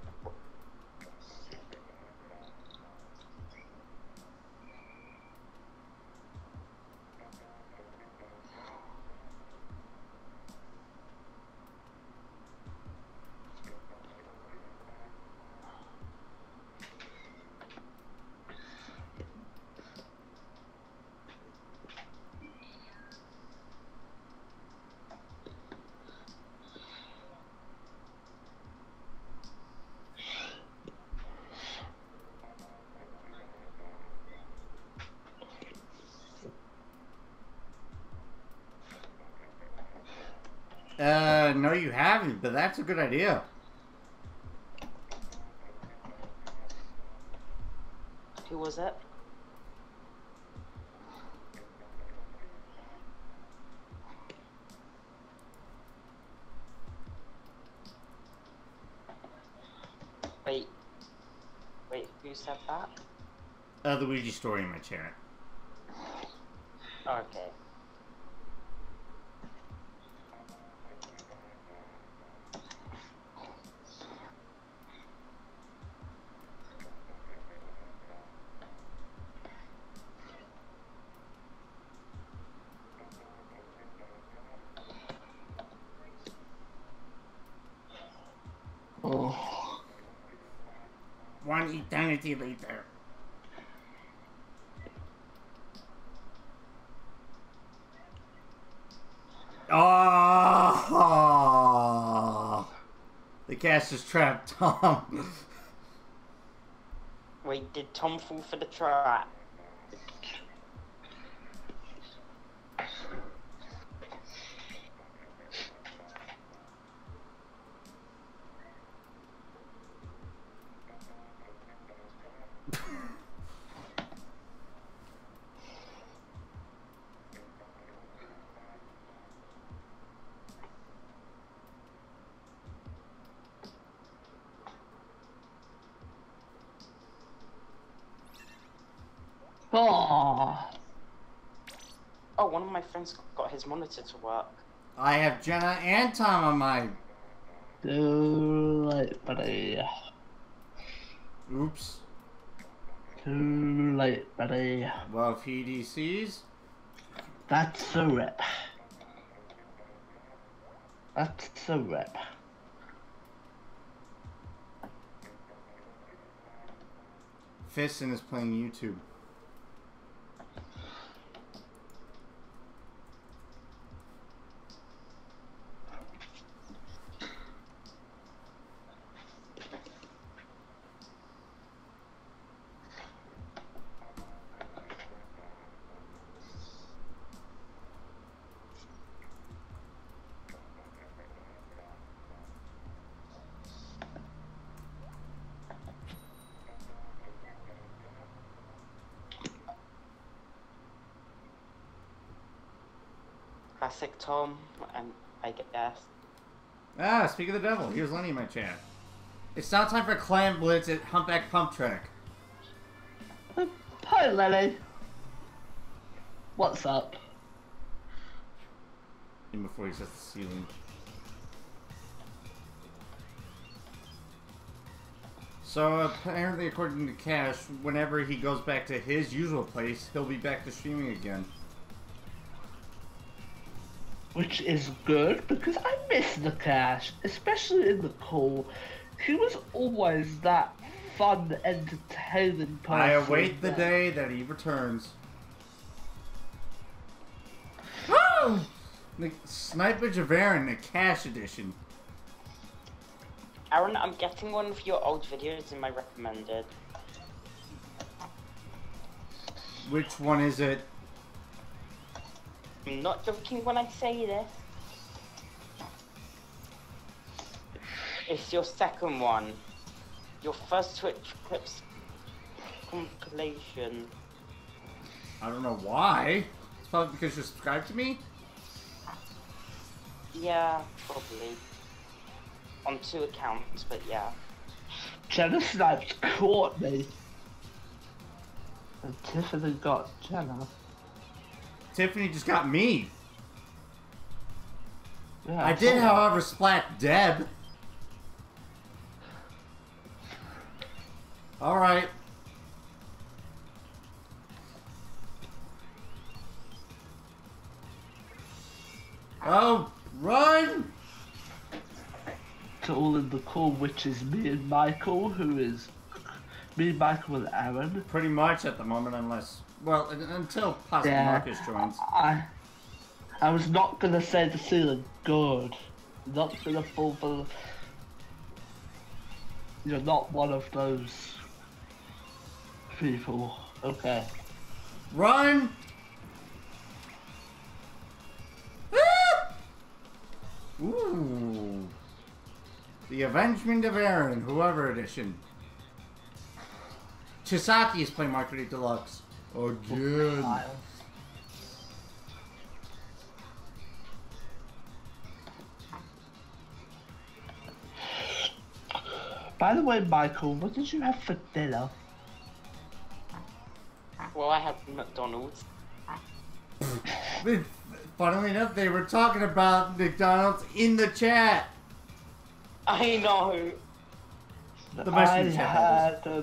No, you haven't, but that's a good idea. Who was it? Wait, who said that? Luigi story in my chat. Okay. Oh. One eternity later. Oh! The cast has trapped Tom. Wait, did Tom fall for the trap? Oh, Oh, one of my friends got his monitor to work. I have Jenna and Tom on mine. too late, buddy. Oops. Too late, buddy. Well, PDCs. That's a rip. That's a rip. Fiston is playing YouTube. Classic Tom, and I guess. Ah, speak of the devil. Here's Lenny in my chat. It's now time for Clan Blitz at Humpback Pump Track. Hi, Lenny. What's up? Even before he sets the ceiling. So apparently, according to Cash, whenever he goes back to his usual place, he'll be back to streaming again. Which is good because I miss the Cash, especially in the call. He was always that fun, entertaining person. I await the day that he returns. Woo! The Sniper Javarin, the Cash edition. Aaron, I'm getting one of your old videos in my recommended. Which one is it? I'm not joking when I say this. It's your second one. Your first Twitch clips compilation. I don't know why. It's probably because you're subscribed to me? Yeah, probably. On 2 accounts, but yeah. Jenna sniped Courtney. And Tiffany got Jenna. Tiffany just got me. Yeah, I did, saw that. however, splat Deb. Alright. Oh, run! To all in the call, which is me and Michael, who is me, Michael, and Aaron. Pretty much at the moment, unless... Well, until possibly Yeah. Marcus joins. I was not gonna say the ceiling good. Not gonna fall for. You're not one of those people. Okay. Run! Ah! Ooh. The Avengement of Aaron, whoever edition. Chisaki is playing Mark 3 Deluxe. Again. By the way, Michael, what did you have for dinner? Well, I had McDonald's. Funnily enough, they were talking about McDonald's in the chat. I know. The I Messenger chat, had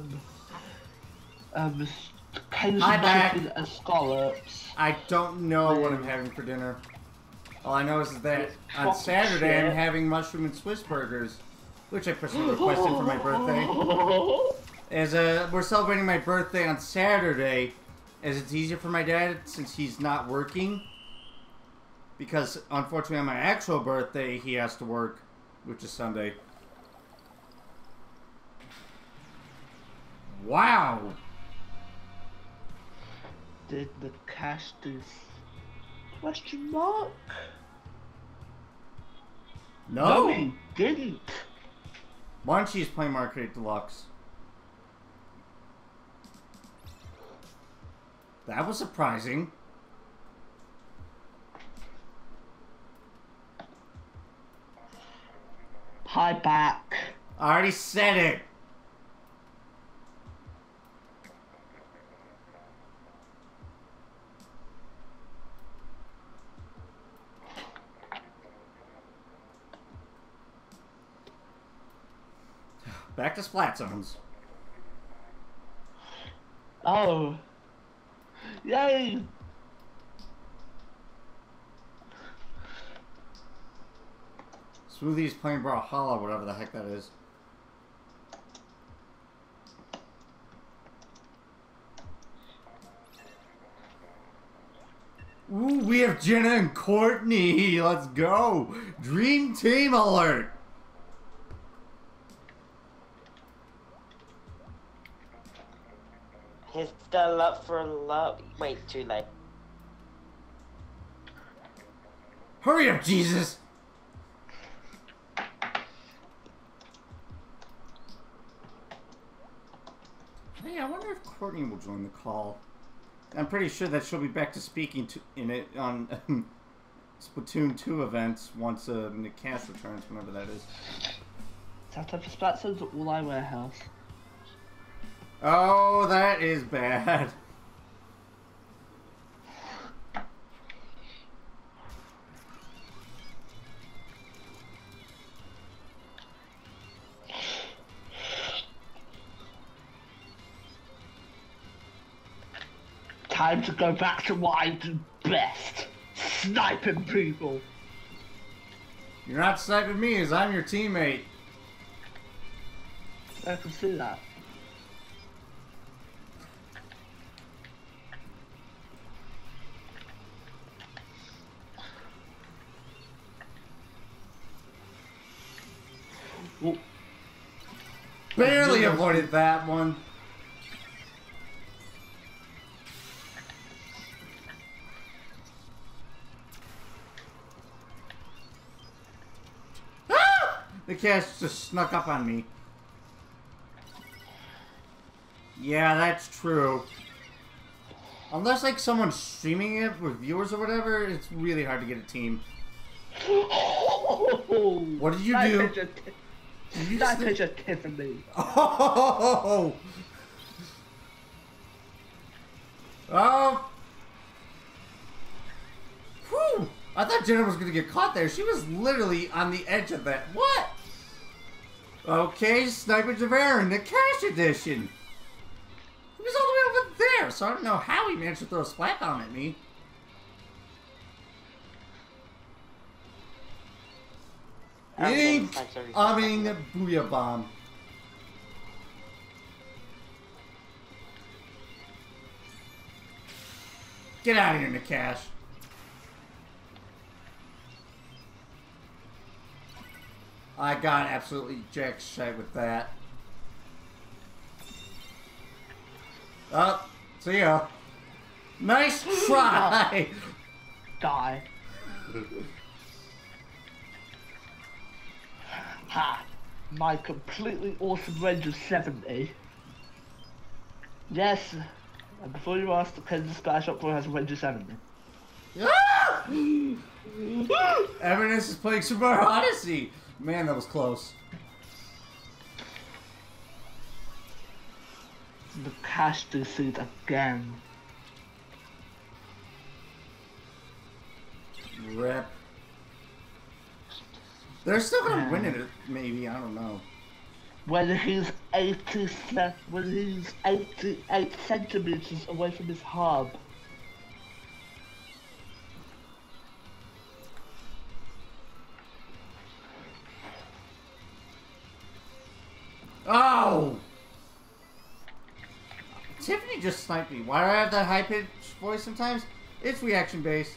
Cajun Hi, back. chicken and scallops. I don't know what I'm having for dinner. All I know is that on Fucking Saturday I'm shit. having mushroom and Swiss burgers, which I personally requested for my birthday. As we're celebrating my birthday on Saturday, as it's easier for my dad since he's not working. Because unfortunately on my actual birthday he has to work, which is Sunday. Wow! Did the cash do? Question mark? No! he didn't. Munchie's playing Mario Kart Deluxe. That was surprising. Hi, back. I already said it. Back to splat zones. Oh. Yay! Smoothie's playing Brawlhalla, whatever the heck that is. Ooh, we have Jenna and Courtney. Let's go. Dream Team alert. He's still up for a love. Wait, too late. Hurry up, Jesus. Hey, I wonder if Courtney will join the call. I'm pretty sure that she'll be back to speaking in it on Splatoon 2 events once Nick Cash returns, whenever that is. That type of splat zones are all I warehouse. Oh, that is bad. Time to go back to what I do best. Sniping people. You're not sniping me as I'm your teammate. I can see that. Ooh. Barely avoided that one. Ah! The cash just snuck up on me. Yeah, that's true. Unless like someone's streaming it with viewers or whatever, it's really hard to get a team. What did you do? Did you That just... picture Tiffany. Oh! Oh! Whew! I thought Jenna was gonna get caught there. She was literally on the edge of that. What? Okay, Snipers of Aaron, the Cash Edition. He was all the way over there, so I don't know how he managed to throw a splat bomb at me. Incoming Booyah Bomb. Get out of here, Nakash. I got absolutely jack shit with that. Oh, see ya. Nice try! Die. Ha! My completely awesome range of 70. Yes, and before you ask, the Kansas Splash Up 4 has a range of 70. Ah! Evidence is playing Super Mario Odyssey. Man, that was close. The cash deceit again. Rip. They're still gonna win it, maybe. I don't know. When he's 88 centimeters away from his hub. Oh! Tiffany just sniped me. Why do I have that high-pitched voice sometimes? It's reaction-based.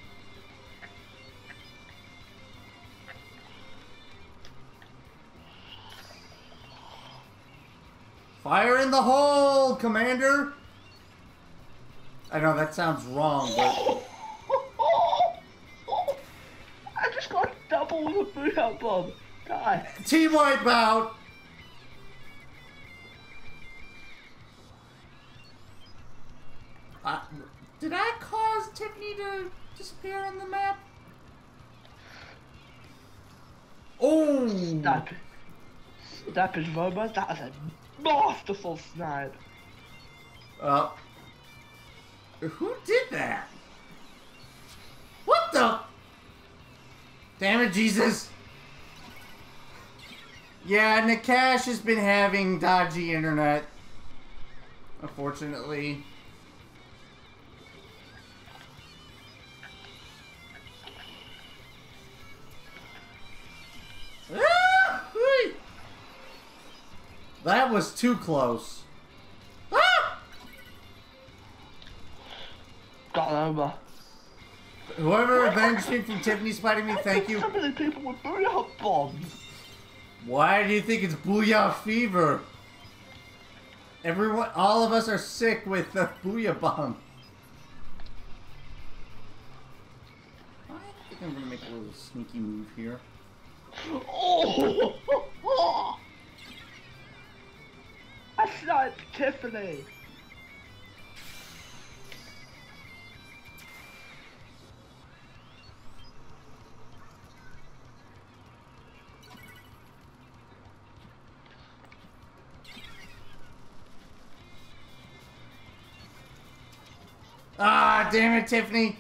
Fire in the hole, Commander! I know that sounds wrong, but... I just got double with a Booyah Bomb. Die. Team wipeout! Did I cause Tiffany to disappear on the map? Oh! That is Robot. That is a masterful snipe. Who did that? What the? Damn it, Jesus! Yeah, Nakash has been having dodgy internet. Unfortunately. That was too close. Ah! Got over. Whoever avenged me from Tiffany spiting me, thank you. So many people with booyah bombs. Why do you think it's Booyah Fever? Everyone, all of us are sick with the Booyah Bomb. I think I'm gonna make a little sneaky move here. Oh! I sniped Tiffany. Ah, damn it, Tiffany!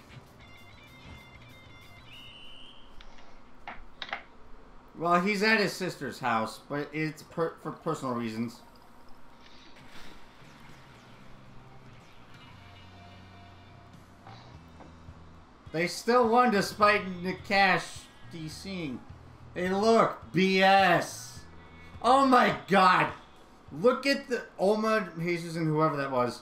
Well, he's at his sister's house, but it's for personal reasons. They still won despite Nakash DCing. Hey, look, BS. Oh my god. Look at the Oma, Jesus, and whoever that was.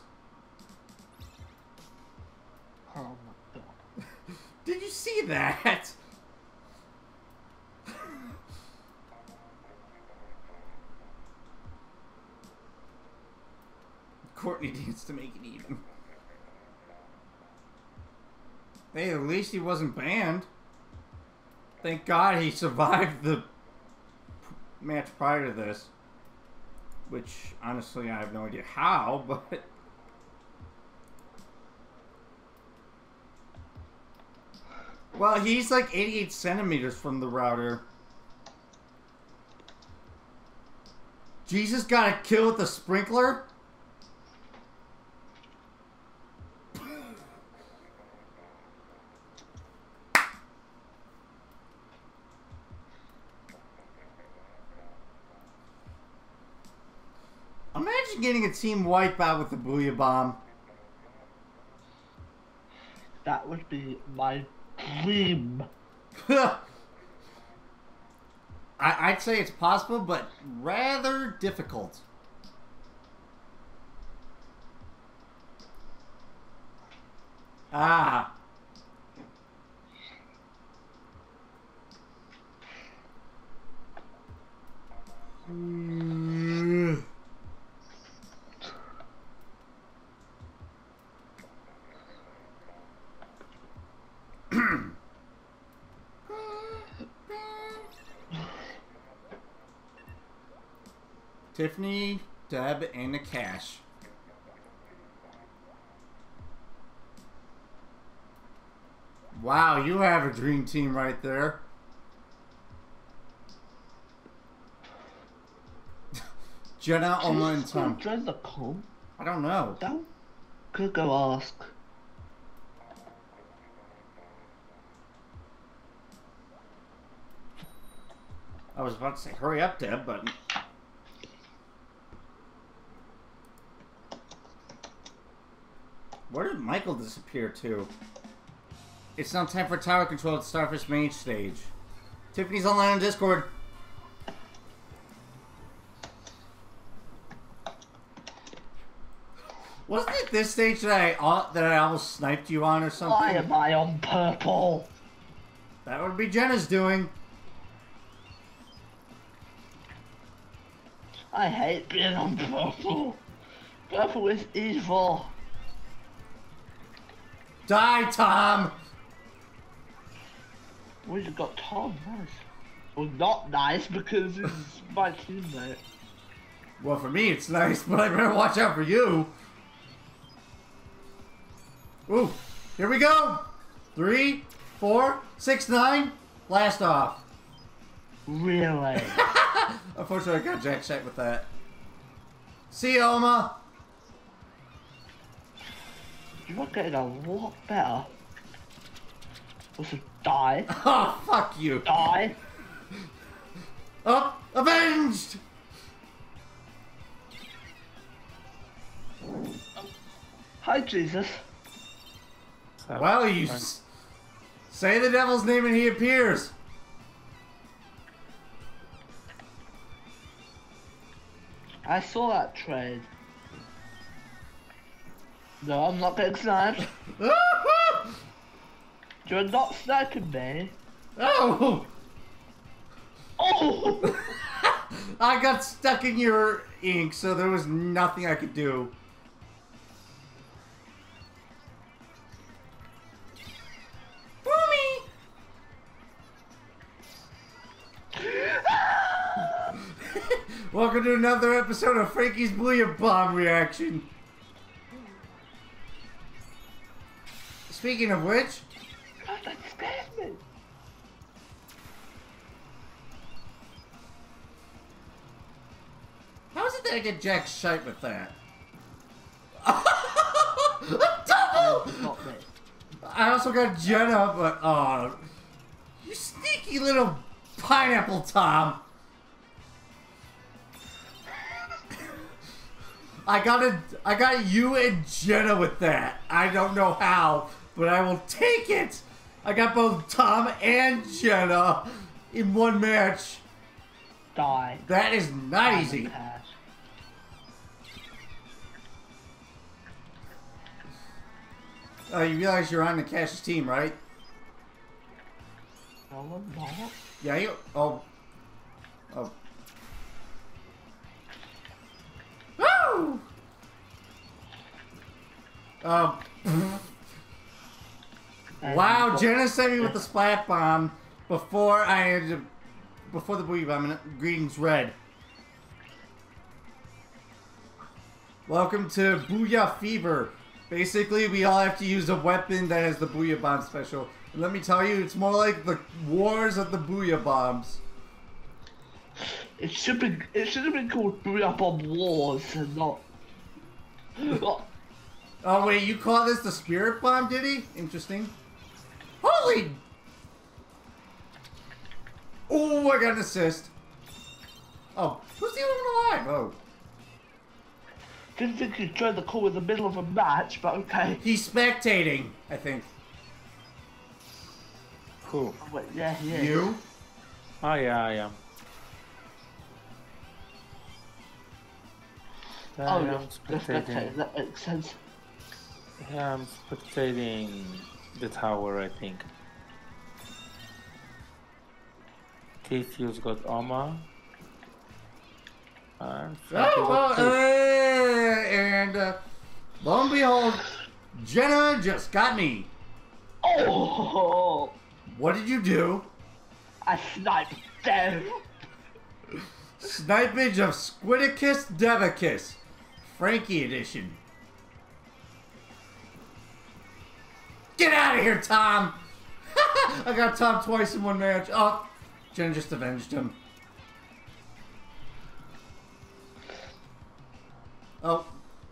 Oh my god. Did you see that? Courtney needs to make it even. Hey, at least he wasn't banned. Thank God he survived the match prior to this. Which, honestly, I have no idea how, but... Well, he's like 88 centimeters from the router. Jesus got a kill with the sprinkler? Imagine getting a team wipeout with the Booyah Bomb. That would be my dream. I'd say it's possible, but rather difficult. Ah. Tiffany, Deb, and Nakash. Wow, you have a dream team right there. Jenna, Oma, and Tom. Join the call. I don't know. Don't go ask. I was about to say, hurry up, Deb, but... Where did Michael disappear to? It's now time for tower control at Starfish main stage. Tiffany's online on Discord. Wasn't it this stage that I almost sniped you on or something? Why am I on purple? That would be Jenna's doing. I hate being on purple. Purple is evil. Die, Tom! We just got Tom, nice. Well, not nice because he's my teammate. Well, for me it's nice, but I better watch out for you. Ooh, here we go! 3, 4, 6, 9. Blast off. Really? Unfortunately, I got jack shot with that. See ya, Oma. You're getting a lot better. Also, die. Oh, fuck you. Die. Oh, Avenged! Hi, Jesus. So, Well, you say the devil's name and he appears. I saw that trade. No, I'm not getting sniped. You're not sniping me. Oh! Oh! I got stuck in your ink, so there was nothing I could do. Boomy! Welcome to another episode of Frankie's Booyah Bomb Reaction. Speaking of which, God, that scared me. how is it that I get jack shite with that? A double! Not me. I also got Jenna, but you sneaky little pineapple Tom. I got you and Jenna with that. I don't know how, but I will take it. I got both Tom and Jenna in one match. Die. That is not easy. Pass. You realize you're on the Cash's team, right? No, I'm not. Yeah, you. Oh. Woo! Wow, Jenna sent me with the splat bomb before the Booyah Bomb. And greetings, Red. Welcome to Booyah Fever. Basically, we all have to use a weapon that has the Booyah Bomb special. And let me tell you, it's more like the Wars of the Booyah Bombs. It should have been called Booyah Bomb Wars and not. Oh wait, you call this the Spirit Bomb, did he? Interesting. Holy! Oh, I got an assist. Oh, who's the only one alive? Oh. Didn't think you'd join the call in the middle of a match, but okay. He's spectating, I think. Who? Oh, wait, yeah, he is. You? Oh yeah, I am. Oh, I yeah, am spectating. that makes sense. Yeah, I'm spectating the tower, I think. Theseus got Oma. And Frankie got Tiff. And lo and behold, Jenna just got me. Oh! What did you do? I sniped them! Snipage of Squidicus Devicus. Frankie edition. Get out of here, Tom! I got Tom twice in one match. Oh, Jenna just avenged him. Oh.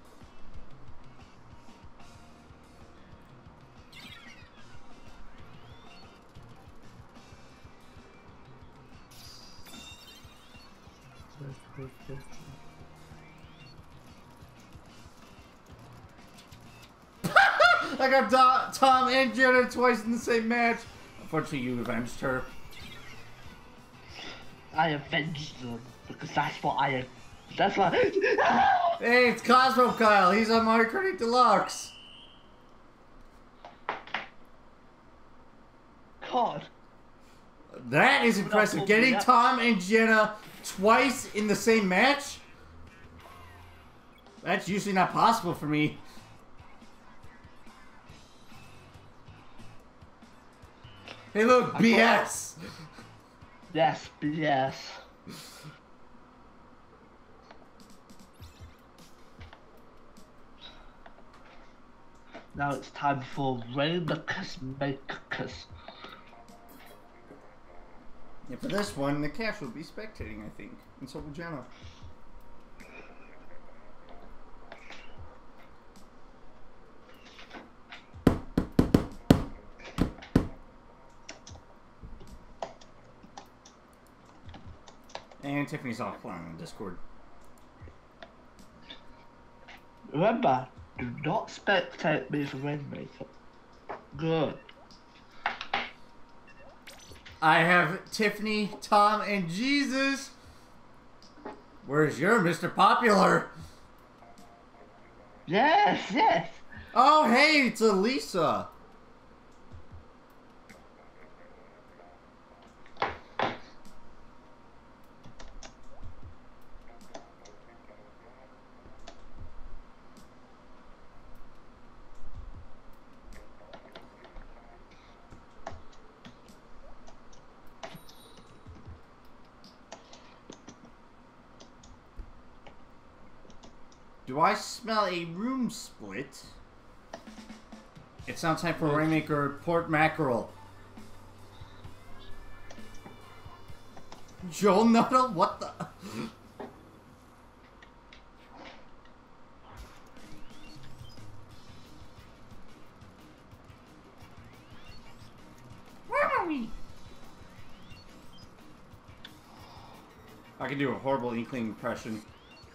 I got Tom and Jenna twice in the same match. Unfortunately, you avenged her. I avenged them because that's what I am. That's what. Hey, it's Cosmo Kyle. He's on Mario Kart 8 Deluxe. God. That is impressive. Getting Tom and Jenna twice in the same match? That's usually not possible for me. Hey, look, BS. Yes, yes. Now it's time for Rainacus Makers. Yeah, for this one, the Cash will be spectating, I think. And so will Jenna. And And Tiffany's offline on Discord. Remember, do not spectate me for Rainmaker. Good. I have Tiffany, Tom, and Jesus. Where's your Mr. Popular? Yes, yes. Oh, hey, it's Elisa. Do I smell a room split? It's now time for Rainmaker Port Mackerel. Joel Nuttall? What the? Where are we? I can do a horrible Inkling impression.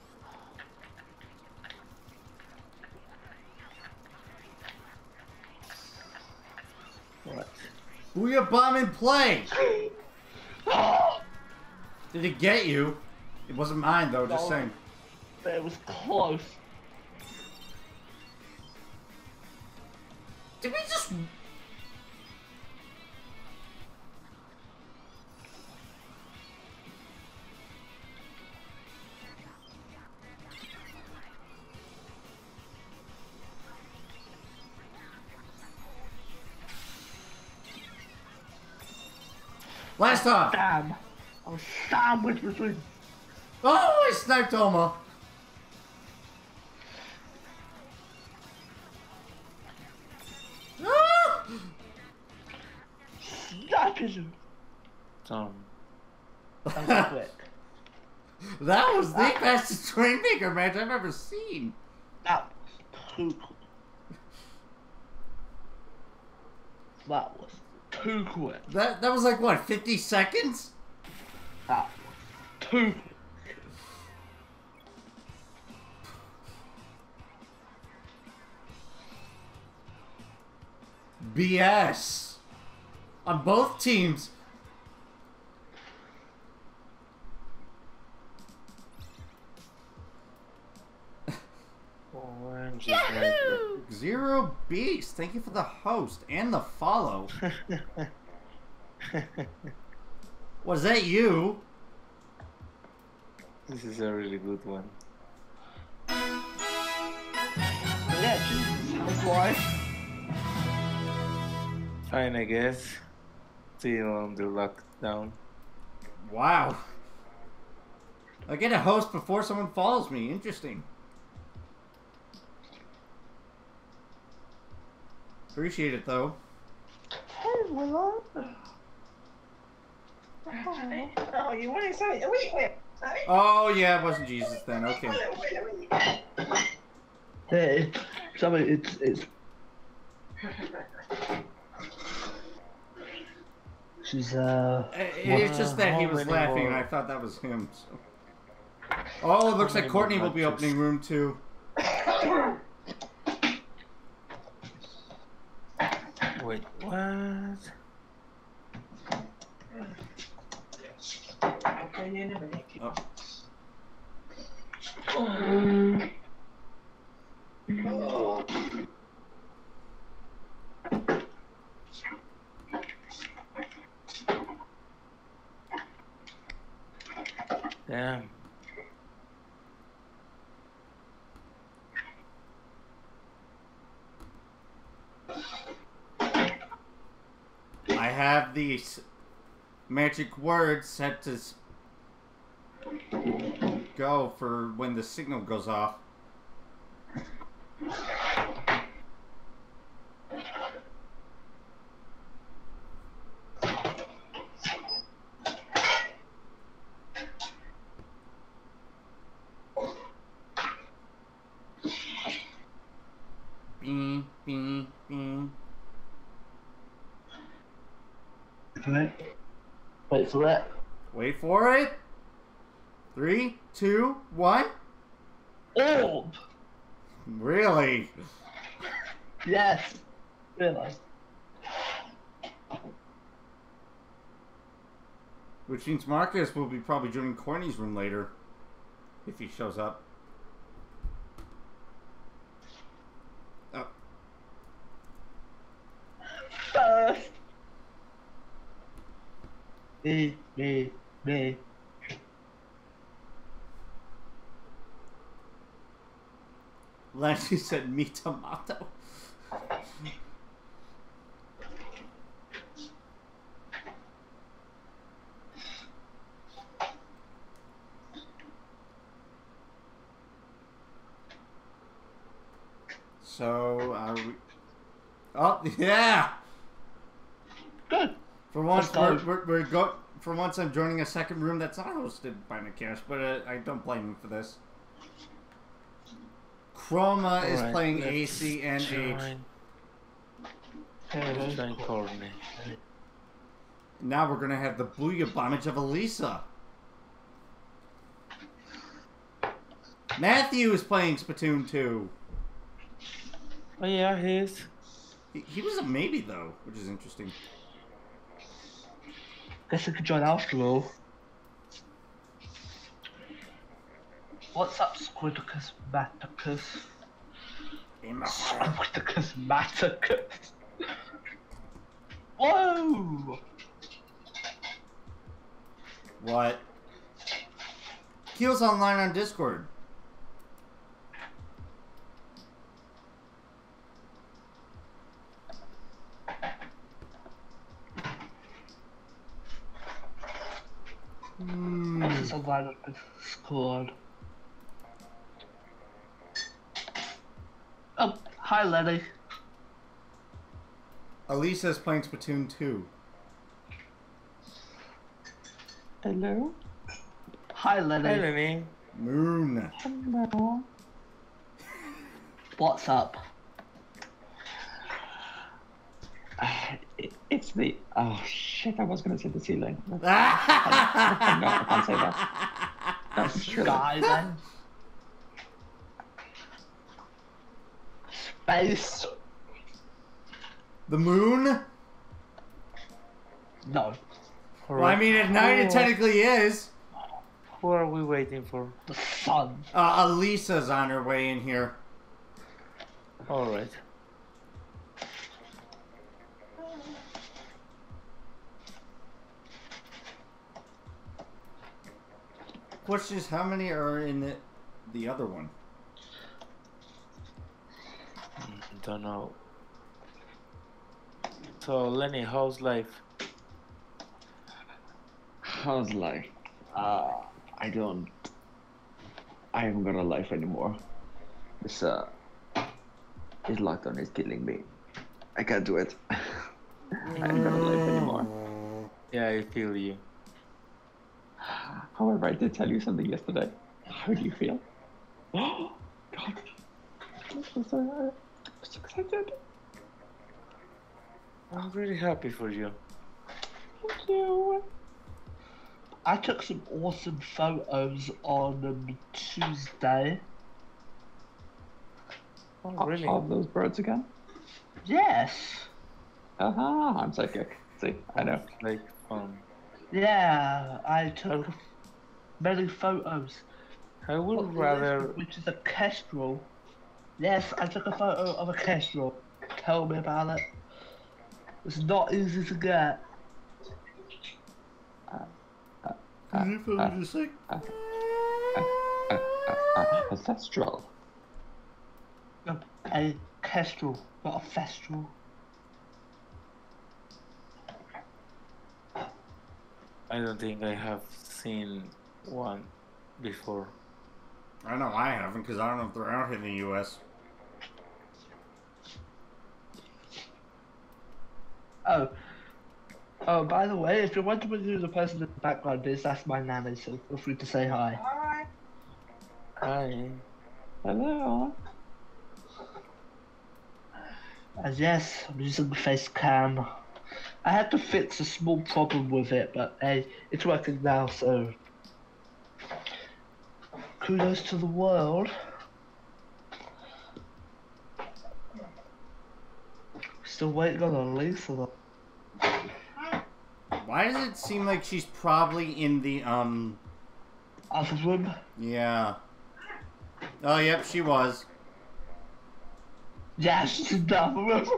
What? Booyah Bomb in play! Did it get you? It wasn't mine though, just No. saying. But it was close. Did we just... Blast off! Damn. I was sandwiched between. Oh, I sniped Oma. Ah! Sniping you. Tom. That was quick. That was the fastest Rainmaker match I've ever seen. That was too quick. That was too quick. That was like, what, 50 seconds? That was too quick. BS. On both teams. OMG, Rainmaker. Zero Beast, thank you for the host and the follow. Was that you? This is a really good one. Yeah, Jesus, how's life? Fine, I guess. Still under lockdown. Wow. I get a host before someone follows me. Interesting. Appreciate it though. Hey, Willow. Oh, you want to say? Wait. Oh yeah, it wasn't Jesus then. Okay. Hey, somebody, it's. She's It's just that he How was many laughing, more? and I thought that was him. So. Oh, it looks like many Courtney more will be matches? opening room 2. Wait, what? I'll tell you in a minute. Oh. Damn. I have these magic words set to go for when the signal goes off. Bing, bing, bing. Wait for it. Wait for it. 3, 2, 1. Orb! Really? Yes. Really. Which means Marcus will be probably joining Corny's room later. If he shows up. Oh. First. Me. Lancy said me tomato. So, are we... Oh, yeah! Good. For once, Let's for once, I'm joining a second room that's not hosted by Nikesh, but I don't blame him for this. Chroma is Alright, playing let's AC and H. Let's join Corny. Now we're gonna have the Booyah Bombage of Elisa. Matthew is playing Splatoon 2. Oh yeah, he is. He was a maybe though, which is interesting. Guess I could join after all. What's up, Squidicus Maticus? Squidicus Maticus. Whoa! What? Keel's online on Discord. This is a lot of squad. Oh, hi Lenny. Elisa's playing Splatoon 2. Hello. Hi Lenny. Hi, Lenny. Moon. Hello. What's up? It's the... Oh, shit, I was gonna say the ceiling. No, Space. I can't say that. That's true. Sky then. Space. The moon? No. Well, I mean, at night it technically is. Who are we waiting for? The sun. Elisa's on her way in here. Alright. Question is, how many are in the other one? Don't know. So, Lenny, how's life? How's life? I haven't got a life anymore. This lockdown is killing me. I can't do it. I haven't got a life anymore. Yeah, I feel you. However, I did tell you something yesterday. How do you feel? Oh, God. I'm so excited. I'm really happy for you. Thank you. I took some awesome photos on Tuesday. Oh, really? Of those birds again? Yes. I'm psychic. See, I know. Like, Yeah, I took many photos. I would rather... Which is a kestrel. Yes, I took a photo of a kestrel. Tell me about it. It's not easy to get. Ancestral. No, a kestrel, not a festrel. I don't think I have seen one before. I know I haven't, because I don't know if they're out here in the U.S. Oh, by the way, if you're wondering who the person in the background is, that's my nanny, so feel free to say hi. Alright. Hi. Hello. And yes, I'm using the face cam. I had to fix a small problem with it, but hey, it's working now, so Kudos to the world. Still waiting on Lisa though. Why does it seem like she's probably in the, Other room. yeah. Oh, yep, she was. Yes, in the other room.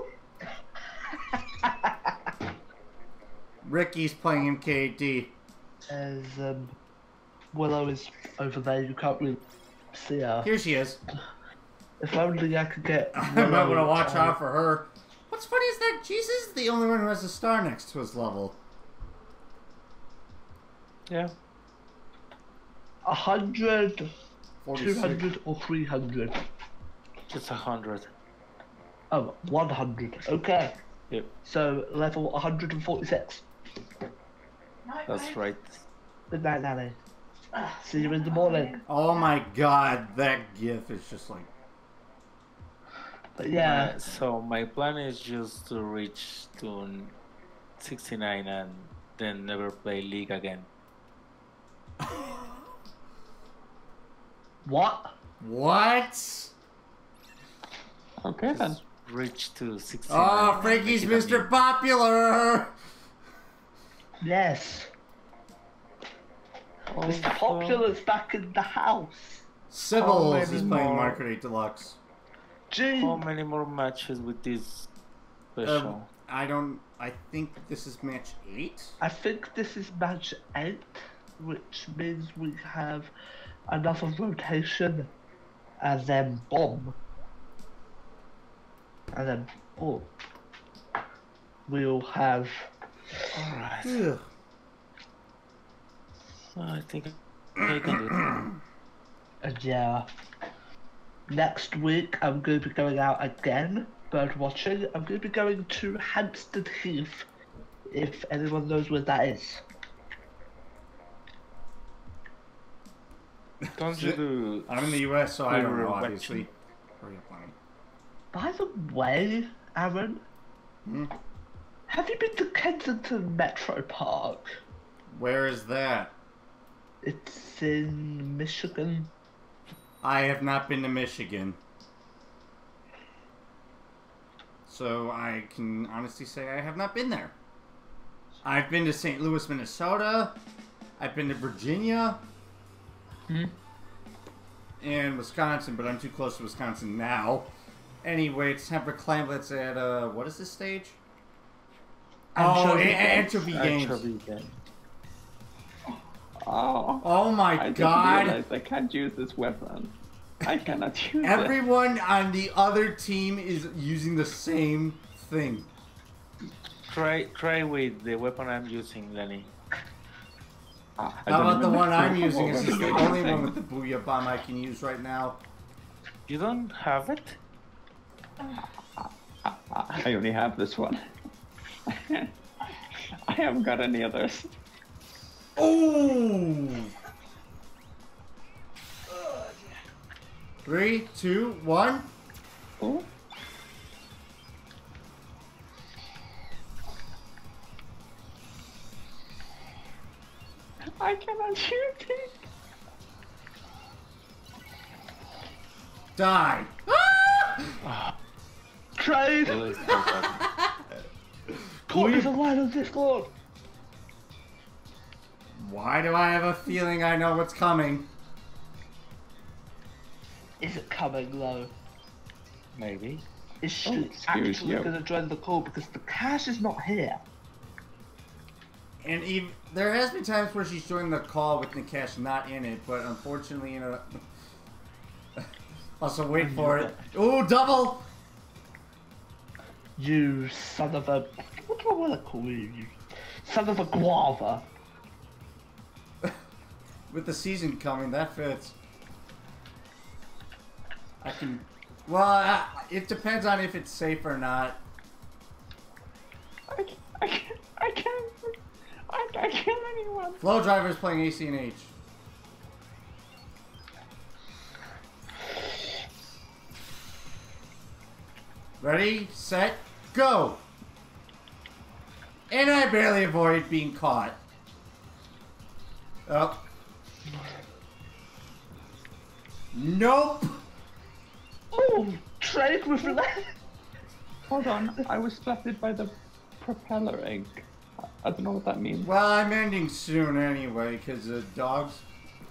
Ricky's playing MKD. As Willow is over there, you can't really see her. Here she is. If only I could get. I might want to Willow watch on- out for her. What's funny is that Jesus is the only one who has a star next to his level. Yeah. 100, 46. 200, or 300? Just 100. Oh, 100. Okay. Yep. So level 146. That's right. Good night, Nanny. See you in the morning. Oh my god, that gif is just like... But yeah, So my plan is just to reach to 69 and then never play League again. what? What? Okay then. Just reach to 69. Oh, and Frankie's make it a Mr. meme. Popular! Yes. Also, Mr. Popular's back in the house. Sybil How is many playing more? Market 8 Deluxe. Gee. How many more matches with this special? I think this is match 8? I think this is match 8, which means we have another rotation, and then bomb. And then boom. We'll have. Alright. Ugh. I think I can do it. And yeah. Next week, I'm going to be going out again, bird watching. I'm going to be going to Hampstead Heath, if anyone knows where that is. Don't you do... I'm in the US, so I don't know, Overwatching. obviously. Where are you playing? By the way, Aaron, Hmm? have you been to Kensington Metro Park? Where is that? It's in Michigan. I have not been to Michigan. So I can honestly say I have not been there. I've been to St. Louis, Minnesota. I've been to Virginia. Hmm? And Wisconsin, but I'm too close to Wisconsin now. Anyway, it's Temper Clamblets at, what is this stage? Anchovy Games. Anchovy game. Oh. Oh my I just god. realized I can't use this weapon. I cannot use it. Everyone on the other team is using the same thing. Try with the weapon I'm using, Lenny. I How don't about the even one know I'm what using? It's just the weapon only I'm one using. with the Booyah Bomb I can use right now. You don't have it? I only have this one. I haven't got any others. Oh! 3, 2, 1. Oh. I cannot shoot it. Die. Trade! Really so bad. Caught me the line of this one! Why do I have a feeling I know what's coming? Is it coming though? Maybe. Is she Oh, excuse actually you. going to join the call because the cash is not here? And even, there has been times where she's joined the call with Nikesh not in it, but unfortunately, you know. Also, wait for it. Ooh, double! You son of a... What do I want to call you? You son of a guava. With the season coming, that fits. I can. Well, it depends on if it's safe or not. I can't kill anyone. Flow Driver's playing ACNH. Ready, set, go! And I barely avoid being caught. Oh. Nope. Oh, trade with lead. Hold on, I was splatted by the propeller egg. I don't know what that means. Well, I'm ending soon anyway, because of dogs.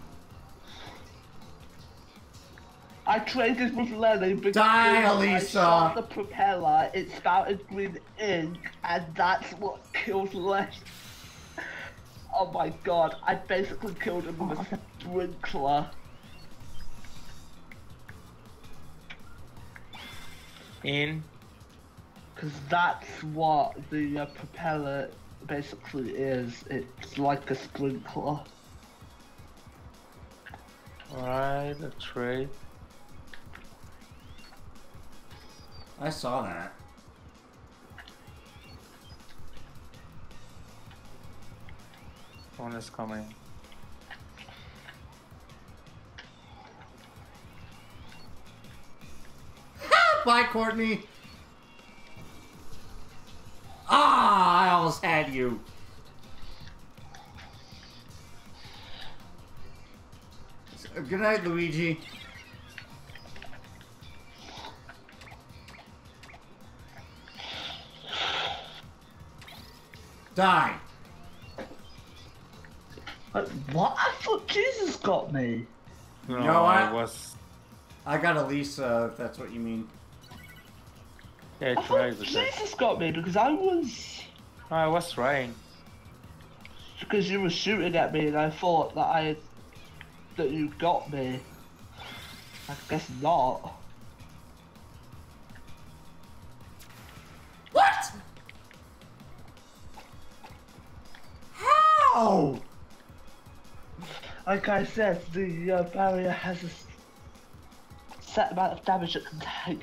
I traded with Lenny because Die, when I Elisa! shot the propeller, it spouted green ink, and that's what killed Lenny. Oh my god, I basically killed him with a sprinkler. In. Because that's what the propeller basically is. It's like a sprinkler. Alright, a trade. I saw that. One is coming. Bye, Courtney. Ah, I almost had you. Good night, Luigi. Die. What? I thought Jesus got me. No, know what? I was. I got Elisa, if that's what you mean. Yeah, I I thought tried to Jesus got me because I was trying. because you were shooting at me and I thought that you got me. I guess not. What? How? Like I said, the barrier has a set amount of damage it can take.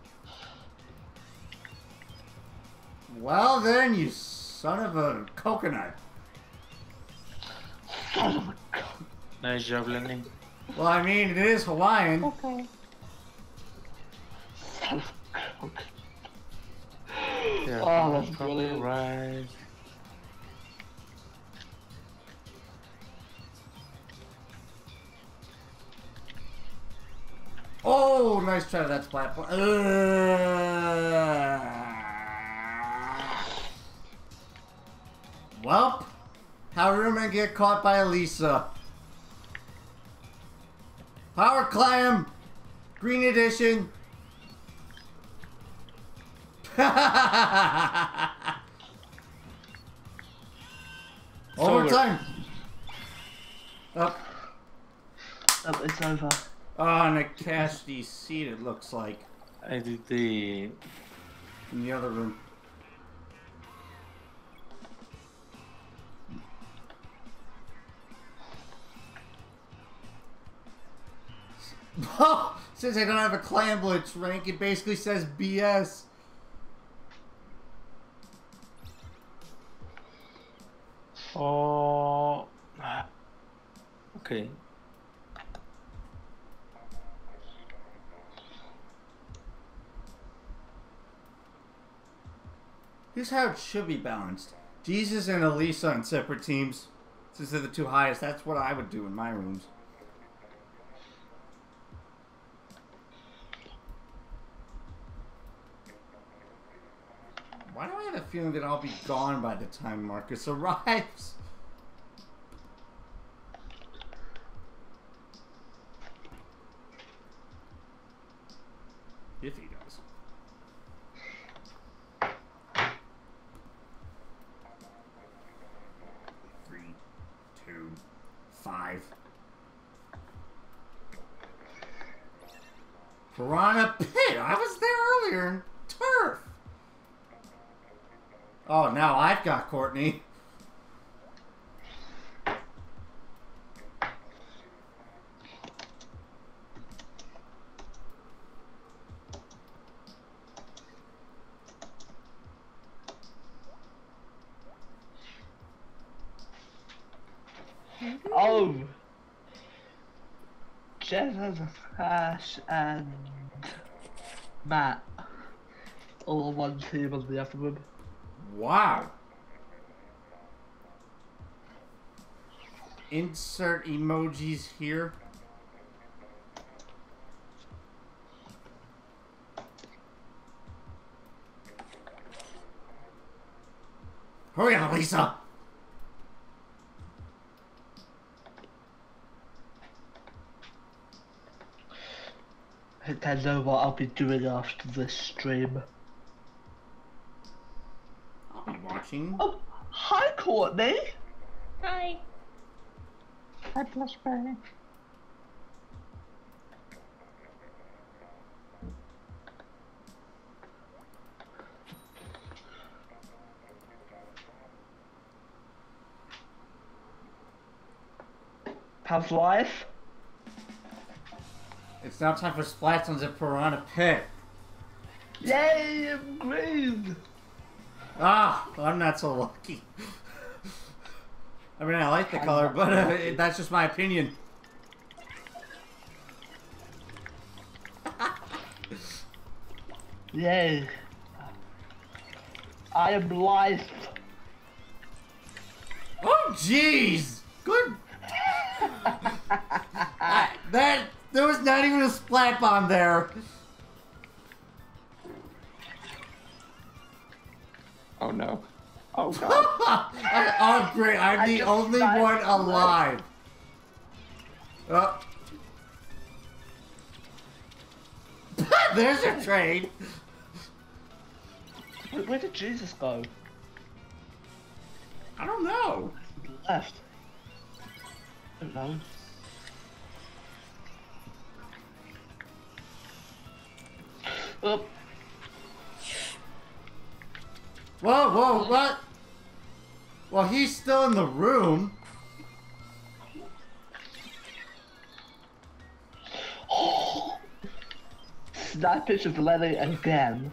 Well then, you son of a coconut. Son of a gun. Nice job, Lenny. Well, I mean, it is Hawaiian. Okay. Son of a gun. Yeah, Oh, that's brilliant. Right. Oh, nice try. That's platform. Welp, Haruman get caught by Elisa. Power Clam, Green Edition. Overtime. Up. It's over. On a Cassidy seat, it looks like. I did the. In the other room. Since I don't have a clan blitz rank, it basically says BS. Oh. Okay. Here's how it should be balanced. Jesus and Elisa on separate teams. Since they're the two highest, that's what I would do in my rooms. Why do I have a feeling that I'll be gone by the time Marcus arrives? If he does. Three, 2, 5. Piranha Pit! I was there earlier. Turf! Oh, now I've got Courtney. Oh! Jez, Ash, and Matt all on one team on the other room. Wow. Insert emojis here. Hurry up, Lisa! I think I know what I'll be doing after this stream. I'll be watching. Oh, hi Courtney! Hi. Hi, Blushberry. How's life? It's now time for Splatstones at Piranha Pit. Yay, I'm green! Ah, I'm not so lucky. I mean, I like the color, but that's just my opinion. Yay. I am life. Oh, jeez! Good. There was not even a splat bomb there. Oh no. Oh god. Oh, great! I'm I the just only died one from that. alive. Oh. There's your train. Where did Jesus go? I don't know. Left. I don't know. Oh, Whoa, whoa, what? Well, he's still in the room. snipers of Lenny again.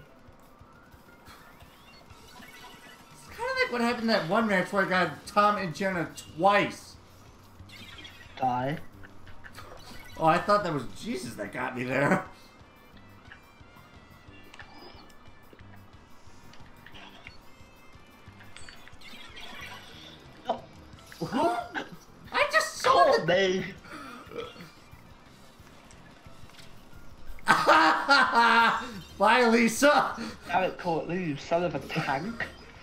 It's kind of like what happened in that one match where I got Tom and Jenna twice. Die. Oh, I thought that was Jesus that got me there. I just saw Oh, they. Bye, Lisa. Damn it, Courtney, you son of a tank.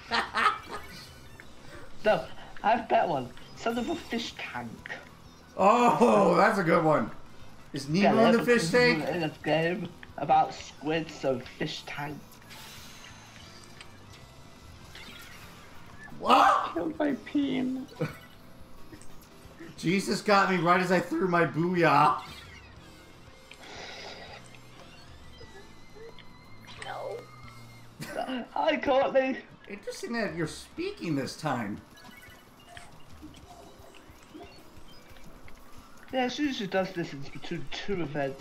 No, I have a better one. Son of a fish tank. Oh, that's a good one. Is Nemo in the fish because tank? we're in a game about squid, so fish tank. What? Killed by Peen. Jesus got me right as I threw my booyah. Hi, Courtney. Interesting that you're speaking this time. Yeah, she usually does this in between two events.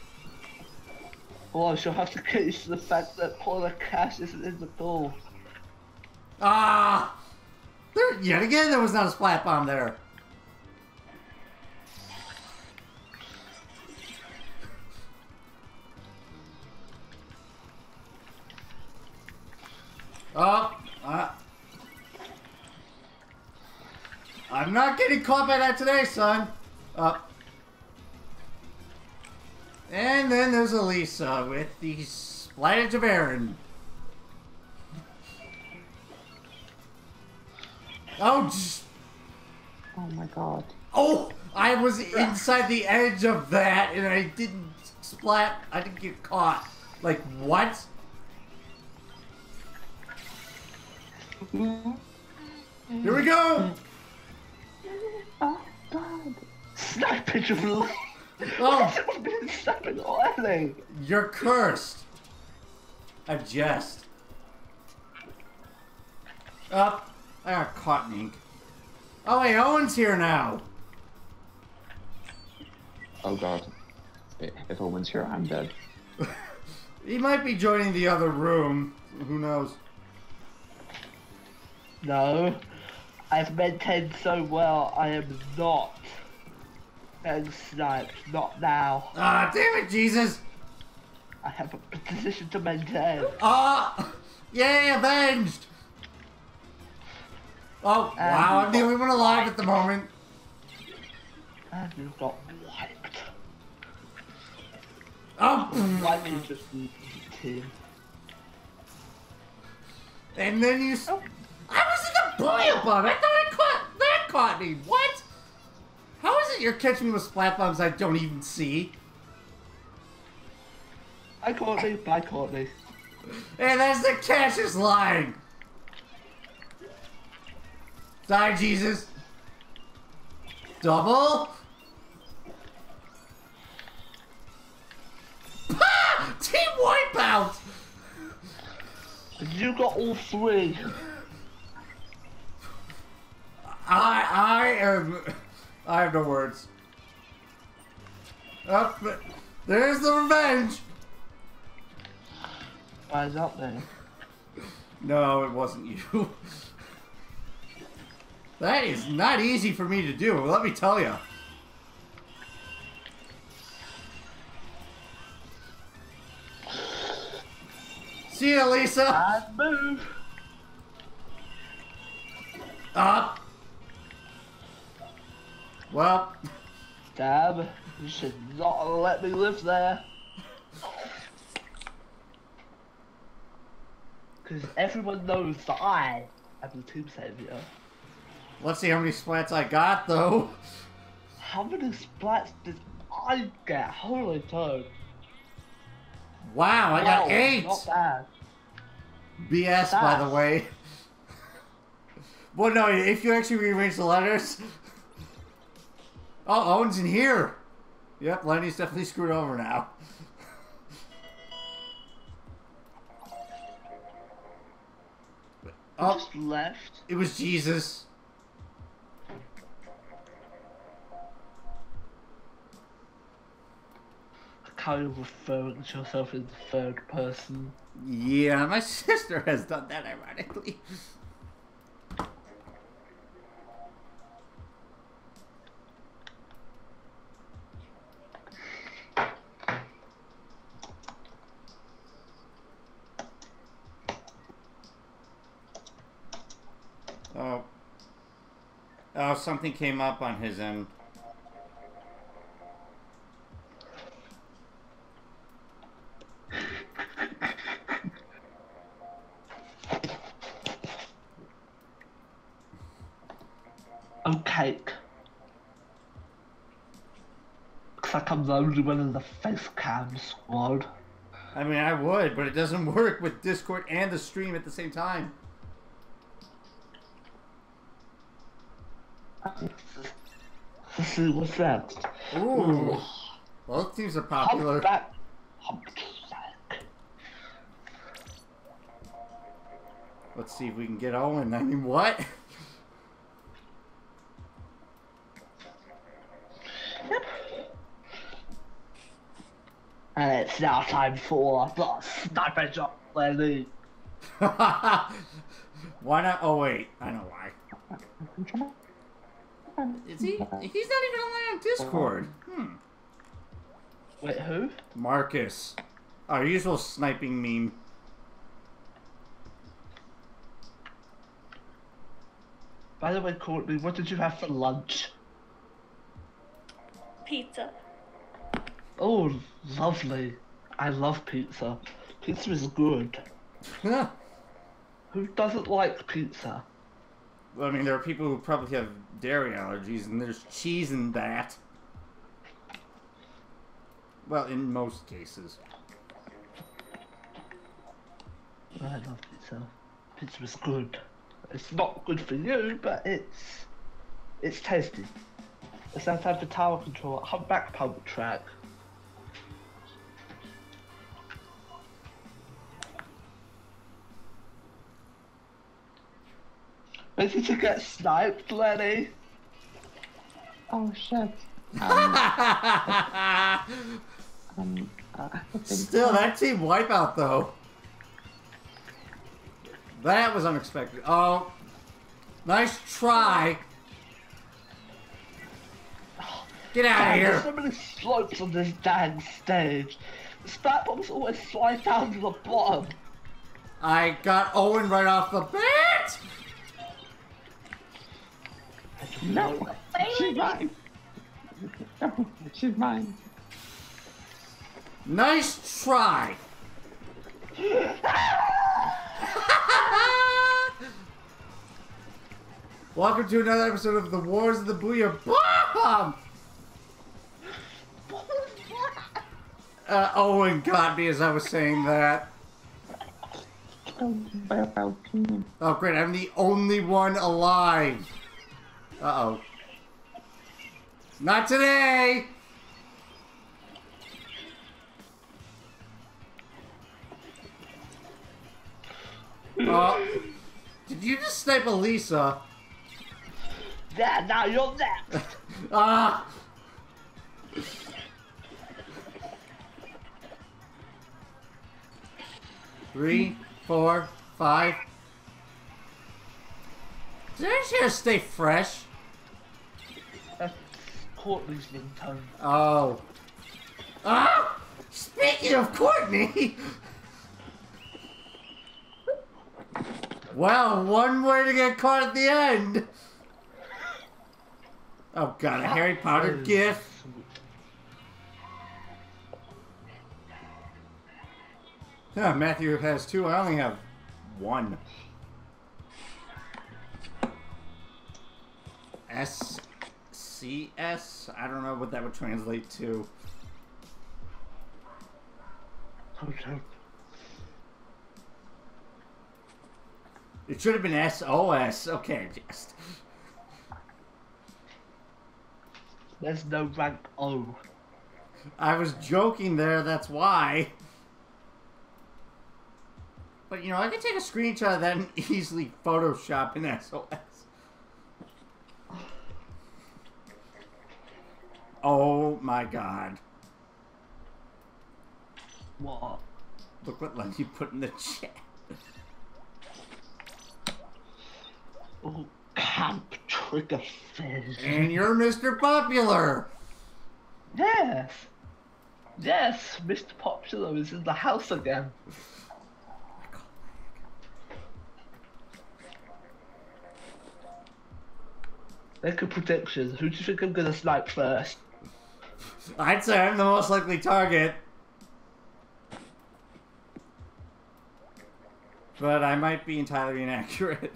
Or she'll have to get used to the fact that Paula Cash isn't in the goal. Ah! There, yet again, there was not a splat bomb there. Oh, I'm not getting caught by that today, son. And then there's Elisa with the Splattage of Aaron. Oh, Oh my god. oh! I was inside the edge of that, and I didn't splat. I didn't get caught. Like what? Here we go! Oh god. Snipage of life. Oh, I've been snapping already. you're cursed. A jest. Up. I got caught in ink. Oh wait, Owen's here now. Oh god. If Owen's here, I'm dead. He might be joining the other room. Who knows? No, I've maintained so well. I am not getting sniped. Not now. Ah, damn it, Jesus! I have a position to maintain. Ah! Yay, avenged! Oh, wow, I'm the only one alive at the moment. And you got wiped. Oh, Wiped is just the team. and then you. I was in the Booyah bomb! I thought that caught me! What? How is it you're catching me with splat bombs I don't even see? I caught me. I caught me. Hey, that's the Cassius line! Die, Jesus! Double? Ha! Team wipeout! You got all three. I have no words. Up, there's the revenge! Guys up there. No, it wasn't you. That is not easy for me to do, let me tell you. See ya, Lisa! Bad move. Up! Well, Dab, you should not have let me live there. Because everyone knows that I am the Tomb Savior. let's see how many splats I got, though. How many splats did I get? Holy toad. Wow, I got Wow, 8! Not bad. BS, by the That's- way. Well, no, if you actually rearrange the letters... Oh, Owen's in here! Yep, Lenny's definitely screwed over now. I Oh, just left. it was Jesus. How you're referring to yourself in the third person. Yeah, my sister has done that, ironically. Oh. Oh, something came up on his end. Oh, cake. Looks like I'm the only one in the face cam squad. I mean, I would, but it doesn't work with Discord and the stream at the same time. Let's see what's next. Ooh. Both teams are popular. Humpback. Let's see if we can get Owen. I mean, what? And it's now time for the sniper shot, Lenny. Why not? Oh, wait. I know why. Is he? He's not even on Discord. Wait, who? Marcus. Our usual sniping meme. By the way, Courtney, what did you have for lunch? Pizza. Oh, lovely. I love pizza. Pizza is good. Huh. Who doesn't like pizza? I mean, there are people who probably have dairy allergies, and there's cheese in that. Well, in most cases. I love pizza. Pizza is good. It's not good for you, but it's tasty. It's now time for tower control. Humpback pump track. Ready to get sniped, Lenny? Oh shit. Still, that team wipeout, though. That was unexpected. Oh, nice try. Get out of There's here. so many slopes on this dang stage. The spat bombs always slide down to the bottom. I got Owen right off the bat. No, she's mine. No, she's mine. Nice try. Welcome to another episode of the Wars of the Booyah Bomb! Owen got me as I was saying that. Oh, great, I'm the only one alive. Uh-oh. Not today! Did you just snipe Elisa? Yeah, now you're next. Ah! 3, 4, 5. Did I just stay fresh? That's Courtney's ringtone. Oh. Ah! Speaking of Courtney! Well, one way to get caught at the end. Oh god, a Harry Potter gift. Yeah, Matthew has 2. I only have 1. SCS? I don't know what that would translate to. Okay. It should have been SOS. Okay, just. There's no rank O. I was joking there, that's why. But you know, I can take a screenshot of that and easily Photoshop an SOS. Oh my god. What? Look what Lenny put in the chat. Oh, Camp Triggerfish. And you're Mr. Popular. Yes. Yes, Mr. Popular is in the house again. Make a prediction. Who do you think I'm gonna snipe first? I'd say I'm the most likely target. But I might be entirely inaccurate.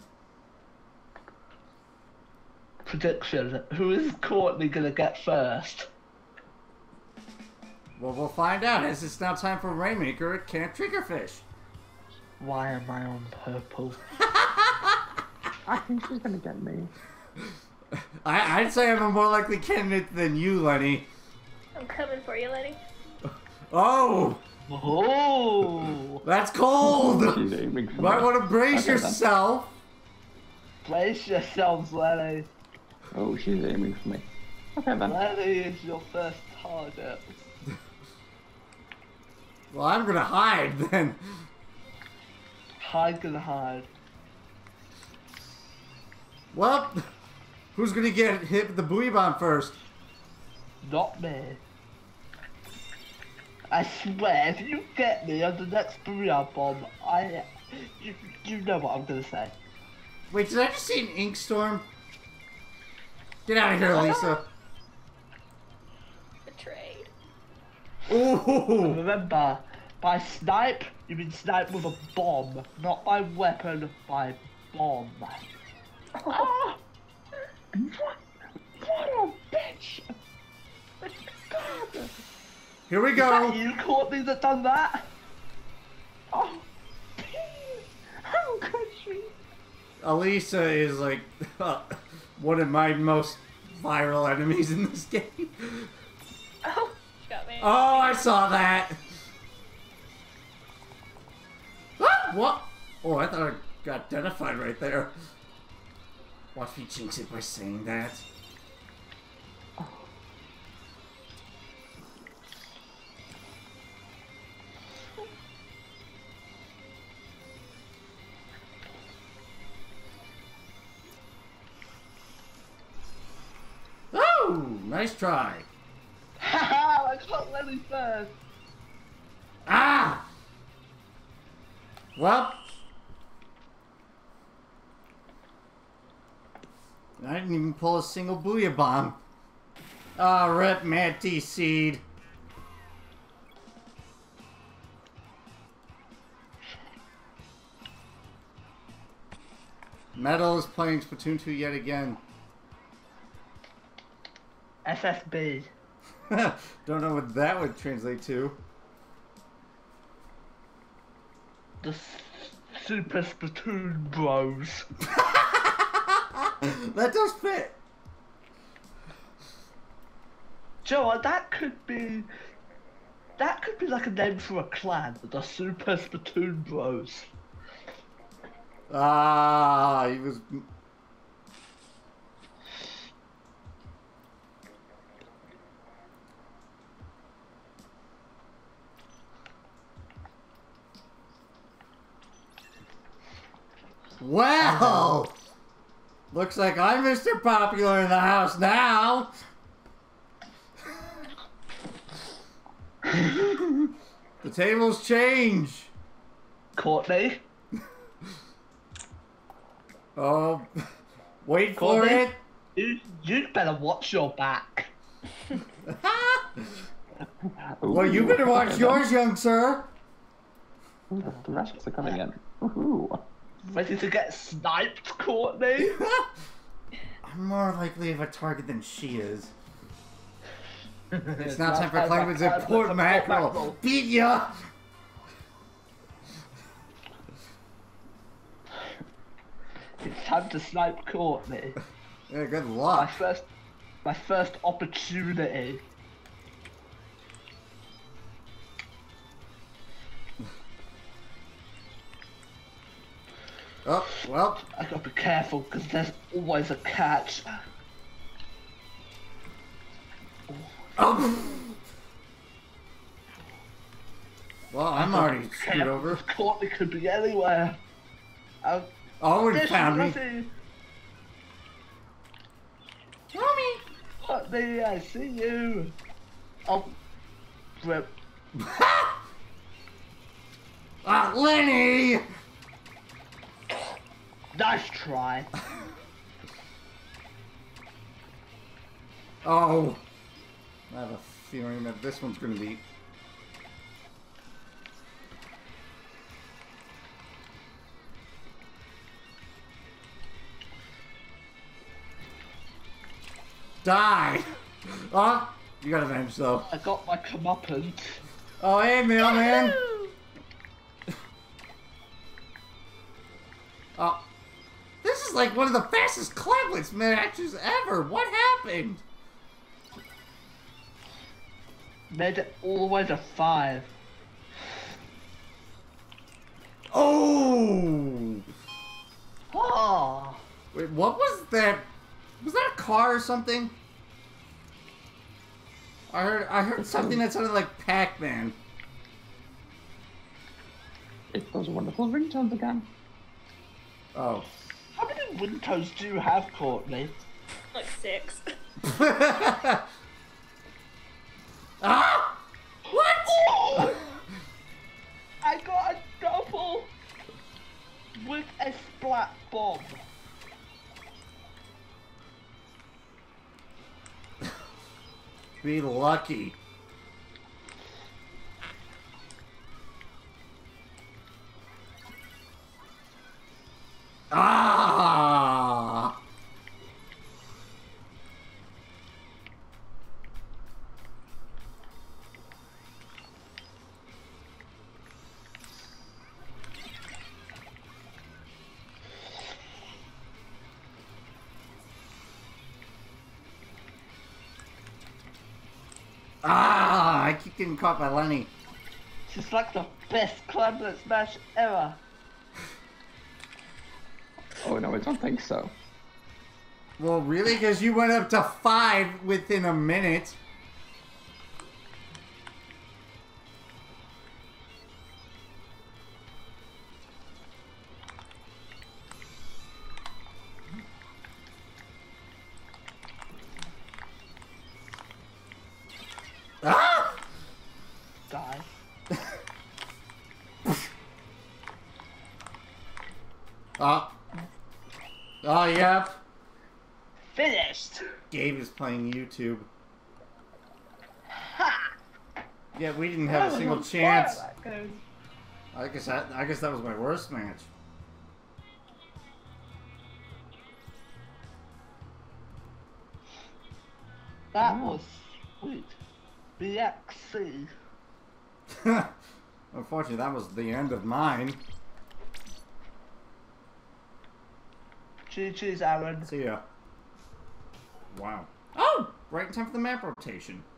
Prediction. Who is Courtney gonna get first? Well, we'll find out as it's now time for Rainmaker at Camp Triggerfish. Why am I on purple? I think she's gonna get me. I'd say I'm a more likely candidate than you, Lenny. I'm coming for you, Lenny. Oh! Oh! That's cold! She's aiming for Might me. want to brace Okay, then. yourself. Brace yourselves, Lenny. Oh, she's aiming for me. Okay then. Lenny is your first target. Well, I'm gonna hide then. Hide gonna hide. Well, who's gonna get hit with the buoy bomb first? Not me. I swear, if you get me on the next booyah bomb, you know what I'm gonna say. Wait, did I just see an ink storm? Get out of here, Lisa. Betrayed. Ooh! Remember, by snipe, you mean snipe with a bomb, not by weapon, by bomb. Ah! What a bitch! God! Here we Is that go. you, Courtney, that done that? Oh, please! How could she? Elisa is like one of my most viral enemies in this game. Oh, she got me. Oh, I saw that. Ah, what? Oh, I thought I got identified right there. Watch me jinx it by saying that. Oh, nice try. Haha, I got Lenny first. Ah! Well, I didn't even pull a single booyah bomb. Ah, rip Manti Seed. Metal is playing Splatoon 2 yet again. SSB. Don't know what that would translate to. The Super Splatoon Bros. That does fit. Joe, that could be like a name for a clan, the Super Splatoon Bros. Ah, he was. Well, looks like I'm Mr. Popular in the house now. The tables change. Courtney. Oh, wait for Courtney? it. You'd better watch your back. Well, you better watch yours, young sir. Ooh, the Russians are coming in. Woohoo. Ready to get sniped, Courtney? I'm more likely of a target than she is. It's not time for climates in Port Mackerel. Beat ya! It's time to snipe Courtney. Yeah, good My luck. first opportunity. Oh, well. I gotta be careful because there's always a catch. Oh. Well, I'm already screwed Careful, over. 'cause Courtney could be anywhere. Owen There she found is, me. Mommy! Courtney, I see you. Oh, rip. Ah, Lenny! Nice try. Oh. I have a feeling that this one's gonna be. Die! Oh, you got avenged though. I got my comeuppance. Oh, hey, mailman! Oh. This is like one of the fastest Clamblitz matches ever! What happened? Made it all the way to 5. Oh! Oh! Wait, what was that? Was that a car or something? I heard something that sounded like Pac-Man. It's those wonderful ringtones again. Oh. How many windows do you have, Courtney? Like 6. Ah! What? I got a double with a splat bomb. Be lucky. Ah! Ah! I keep getting caught by Lenny. It's like the best Clamblitz match ever. Oh no, I don't think so. Well, really? Because you went up to 5 within a minute. Ah! Die. Oh. Oh, yep. Finished. Gabe is playing YouTube. Ha! Yeah, we didn't have a single Fire chance. that goes. I guess that was my worst match. That Wow. was sweet. BXC. Unfortunately, that was the end of mine. GG's, Aaron. See ya. Wow. Oh! Right in time for the map rotation.